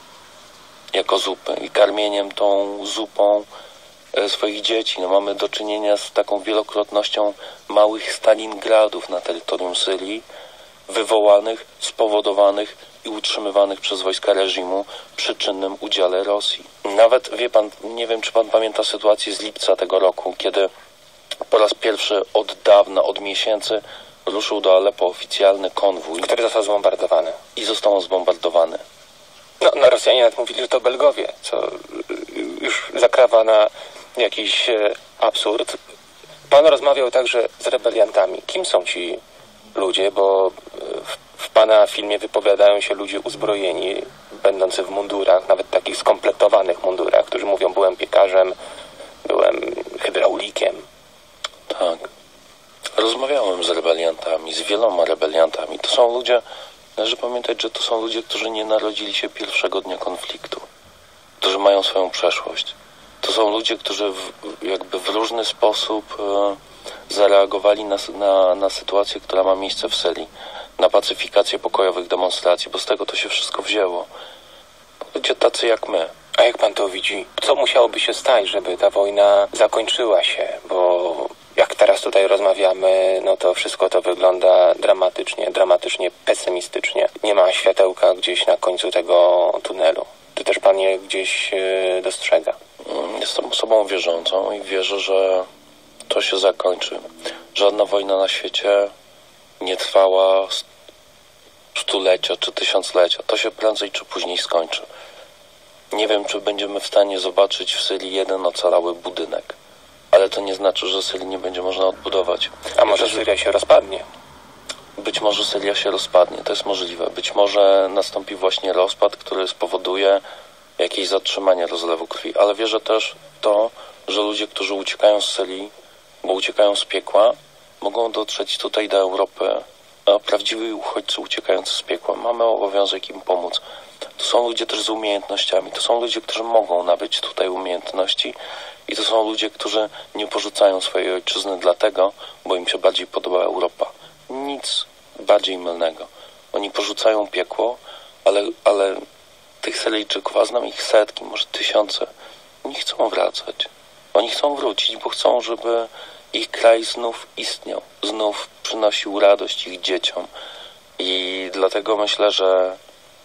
jako zupy i karmieniem tą zupą swoich dzieci. No, mamy do czynienia z taką wielokrotnością małych Stalingradów na terytorium Syrii, wywołanych, spowodowanych i utrzymywanych przez wojska reżimu przy czynnym udziale Rosji. Nawet, wie pan, nie wiem, czy pan pamięta sytuację z lipca tego roku, kiedy po raz pierwszy od dawna, od miesięcy ruszył do Aleppo oficjalny konwój, który został zbombardowany. I został on zbombardowany. No, no Rosjanie nawet mówili, że to Belgowie, co już zakrawa na jakiś absurd. Pan rozmawiał także z rebeliantami. Kim są ci ludzie, bo w, w pana filmie wypowiadają się ludzie uzbrojeni, będący w mundurach, nawet takich skompletowanych mundurach, którzy mówią, byłem piekarzem, byłem hydraulikiem. Tak. Rozmawiałem z rebeliantami, z wieloma rebeliantami. To są ludzie, należy pamiętać, że to są ludzie, którzy nie narodzili się pierwszego dnia konfliktu, którzy mają swoją przeszłość. To są ludzie, którzy w, jakby w różny sposób e, zareagowali na, na, na sytuację, która ma miejsce w Syrii, na pacyfikację pokojowych demonstracji, bo z tego to się wszystko wzięło. Ludzie tacy jak my. A jak pan to widzi? Co musiałoby się stać, żeby ta wojna zakończyła się? Bo jak teraz tutaj rozmawiamy, no to wszystko to wygląda dramatycznie, dramatycznie pesymistycznie. Nie ma światełka gdzieś na końcu tego tunelu. Czy też pan je gdzieś yy, dostrzega? Jestem osobą wierzącą i wierzę, że to się zakończy. Żadna wojna na świecie nie trwała stulecia czy tysiąclecia. To się prędzej czy później skończy. Nie wiem, czy będziemy w stanie zobaczyć w Syrii jeden ocalały budynek. Ale to nie znaczy, że Syrii nie będzie można odbudować. A może Syria się rozpadnie? Być może Syria się rozpadnie, to jest możliwe. Być może nastąpi właśnie rozpad, który spowoduje jakieś zatrzymanie rozlewu krwi. Ale wierzę też w to, że ludzie, którzy uciekają z Syrii, bo uciekają z piekła, mogą dotrzeć tutaj do Europy. A prawdziwi uchodźcy uciekający z piekła, mamy obowiązek im pomóc. To są ludzie też z umiejętnościami. To są ludzie, którzy mogą nabyć tutaj umiejętności. I to są ludzie, którzy nie porzucają swojej ojczyzny dlatego, bo im się bardziej podoba Europa. Nic bardziej mylnego. Oni porzucają piekło, ale, ale tych Syryjczyków, a znam ich setki, może tysiące, nie chcą wracać. Oni chcą wrócić, bo chcą, żeby ich kraj znów istniał, znów przynosił radość ich dzieciom. I dlatego myślę, że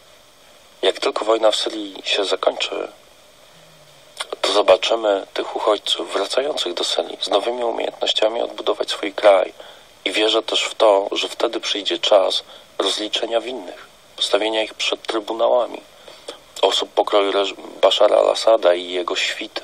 jak tylko wojna w Syrii się zakończy, to zobaczymy tych uchodźców wracających do Syrii z nowymi umiejętnościami odbudować swój kraj. I wierzę też w to, że wtedy przyjdzie czas rozliczenia winnych, postawienia ich przed trybunałami, osób pokroju Bashara al-Assada i jego świty,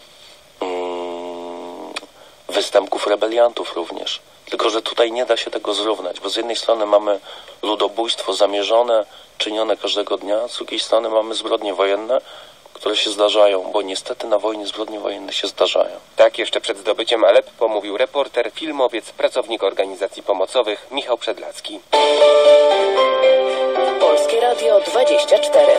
hmm, występków rebeliantów również. Tylko że tutaj nie da się tego zrównać, bo z jednej strony mamy ludobójstwo zamierzone, czynione każdego dnia, z drugiej strony mamy zbrodnie wojenne, które się zdarzają, bo niestety na wojnie zbrodnie wojenne się zdarzają. Tak, jeszcze przed zdobyciem Aleppo mówił reporter, filmowiec, pracownik organizacji pomocowych Michał Przedlacki. Polskie Radio dwadzieścia cztery.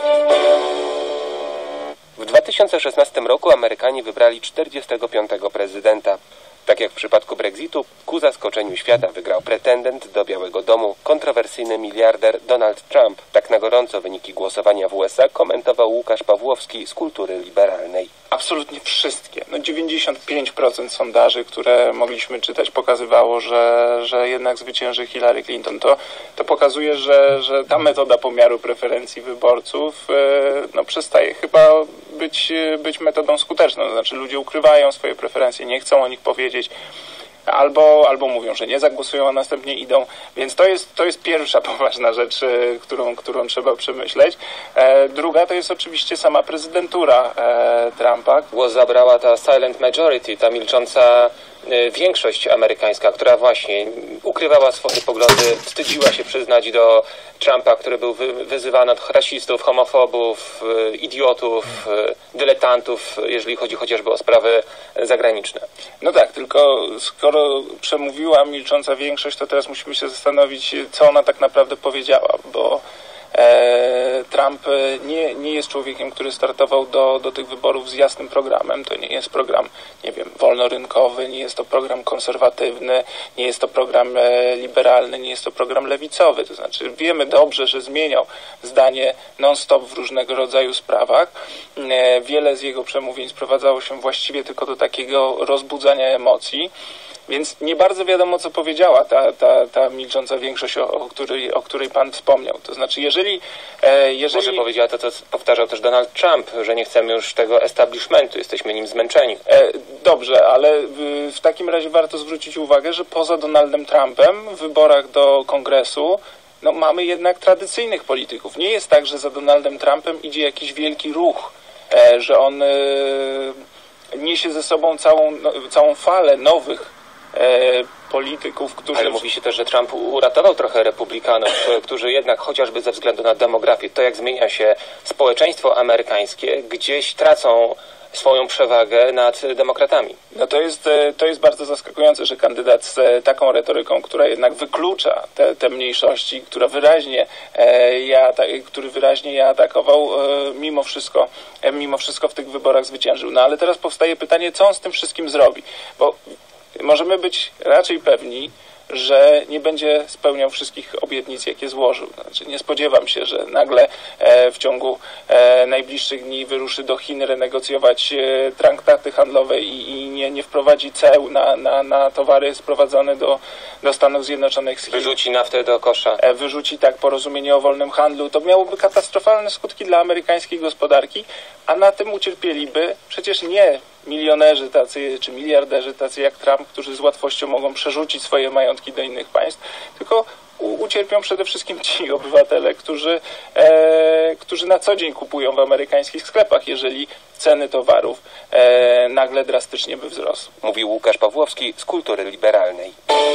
W dwa tysiące szesnastym roku Amerykanie wybrali czterdziestego piątego prezydenta. Tak jak w przypadku Brexitu, ku zaskoczeniu świata wygrał pretendent do Białego Domu, kontrowersyjny miliarder Donald Trump. Tak na gorąco wyniki głosowania w U S A komentował Łukasz Pawłowski z Kultury Liberalnej. Absolutnie wszystkie. No dziewięćdziesiąt pięć procent sondaży, które mogliśmy czytać, pokazywało, że, że jednak zwycięży Hillary Clinton. To, to pokazuje, że, że ta metoda pomiaru preferencji wyborców no, przestaje chyba być, być metodą skuteczną. To znaczy ludzie ukrywają swoje preferencje, nie chcą o nich powiedzieć. Albo, albo mówią, że nie zagłosują, a następnie idą. Więc to jest, to jest pierwsza poważna rzecz, którą, którą trzeba przemyśleć. E, druga to jest oczywiście sama prezydentura e, Trumpa. Głos zabrała ta silent majority, ta milcząca e, większość amerykańska, która właśnie ukrywała swoje poglądy, wstydziła się przyznać do Trumpa, który był wy, wyzywany od rasistów, homofobów, e, idiotów, e, dyletantów, jeżeli chodzi chociażby o sprawy zagraniczne. No tak, tylko skoro przemówiła milcząca większość, to teraz musimy się zastanowić, co ona tak naprawdę powiedziała, bo E, Trump nie, nie jest człowiekiem, który startował do, do tych wyborów z jasnym programem. To nie jest program, nie wiem, wolnorynkowy, nie jest to program konserwatywny, nie jest to program e, liberalny, nie jest to program lewicowy. To znaczy wiemy dobrze, że zmieniał zdanie non-stop w różnego rodzaju sprawach. E, wiele z jego przemówień sprowadzało się właściwie tylko do takiego rozbudzania emocji. Więc nie bardzo wiadomo, co powiedziała ta, ta, ta milcząca większość, o, o, której, o której pan wspomniał. To znaczy, jeżeli... E, jeżeli... Może powiedziała to, co powtarzał też Donald Trump, że nie chcemy już tego establishmentu, jesteśmy nim zmęczeni. E, dobrze, ale w, w takim razie warto zwrócić uwagę, że poza Donaldem Trumpem w wyborach do Kongresu no, mamy jednak tradycyjnych polityków. Nie jest tak, że za Donaldem Trumpem idzie jakiś wielki ruch, e, że on e, niesie ze sobą całą, no, całą falę nowych E, polityków, którzy... Ale mówi się też, że Trump uratował trochę republikanów, którzy jednak chociażby ze względu na demografię, to jak zmienia się społeczeństwo amerykańskie, gdzieś tracą swoją przewagę nad demokratami. No to jest, to jest bardzo zaskakujące, że kandydat z taką retoryką, która jednak wyklucza te, te mniejszości, która wyraźnie e, ja, ta, który wyraźnie je atakował, e, mimo wszystko, e, mimo wszystko w tych wyborach zwyciężył. No ale teraz powstaje pytanie, co on z tym wszystkim zrobi? Bo możemy być raczej pewni, że nie będzie spełniał wszystkich obietnic, jakie złożył. Znaczy, nie spodziewam się, że nagle e, w ciągu e, najbliższych dni wyruszy do Chin renegocjować e, traktaty handlowe i, i nie, nie wprowadzi ceł na, na, na towary sprowadzane do, do Stanów Zjednoczonych z Chin. Wyrzuci naftę do kosza. E, wyrzuci tak porozumienie o wolnym handlu. To miałoby katastrofalne skutki dla amerykańskiej gospodarki, a na tym ucierpieliby przecież nie milionerzy tacy, czy miliarderzy tacy jak Trump, którzy z łatwością mogą przerzucić swoje majątki do innych państw, tylko u, ucierpią przede wszystkim ci obywatele, którzy, e, którzy na co dzień kupują w amerykańskich sklepach, jeżeli ceny towarów e, nagle drastycznie by wzrosły. Mówił Łukasz Pawłowski z Kultury Liberalnej.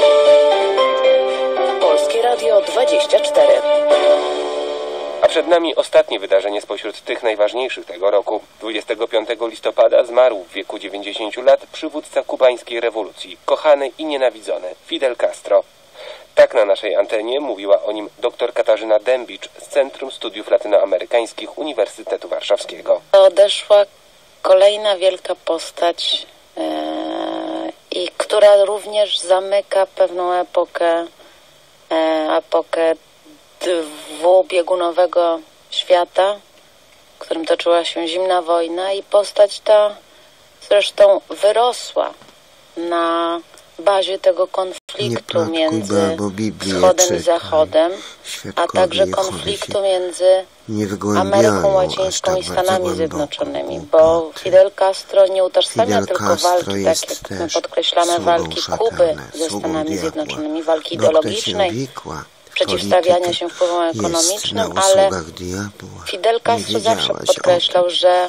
Polskie Radio dwadzieścia cztery. A przed nami ostatnie wydarzenie spośród tych najważniejszych tego roku. dwudziestego piątego listopada zmarł w wieku dziewięćdziesięciu lat przywódca kubańskiej rewolucji, kochany i nienawidzony Fidel Castro. Tak na naszej antenie mówiła o nim dr Katarzyna Dębicz z Centrum Studiów Latynoamerykańskich Uniwersytetu Warszawskiego. Odeszła kolejna wielka postać, yy, i która również zamyka pewną epokę, yy, epokę dwubiegunowego świata, w którym toczyła się zimna wojna, i postać ta zresztą wyrosła na bazie tego konfliktu między Wschodem i Zachodem, a także konfliktu między Ameryką Łacińską i Stanami Zjednoczonymi, bo Fidel Castro nie utożsamia tylko walki, tak jak my podkreślamy, walki Kuby ze Stanami Zjednoczonymi, walki ideologicznej, przeciwstawiania się wpływom ekonomicznym, ale Fidel Castro zawsze podkreślał, że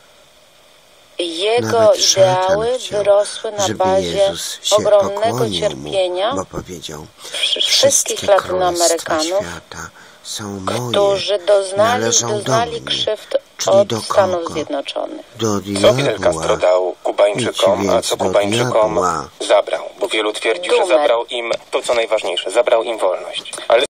jego ideały wyrosły na bazie ogromnego cierpienia wszystkich Latynoamerykanów, którzy doznali, doznali krzywd od Stanów Zjednoczonych. Co Fidel Castro dał Kubańczykom, a co Kubańczykom zabrał? Bo wielu twierdzi, że zabrał im to, co najważniejsze, zabrał im wolność. Ale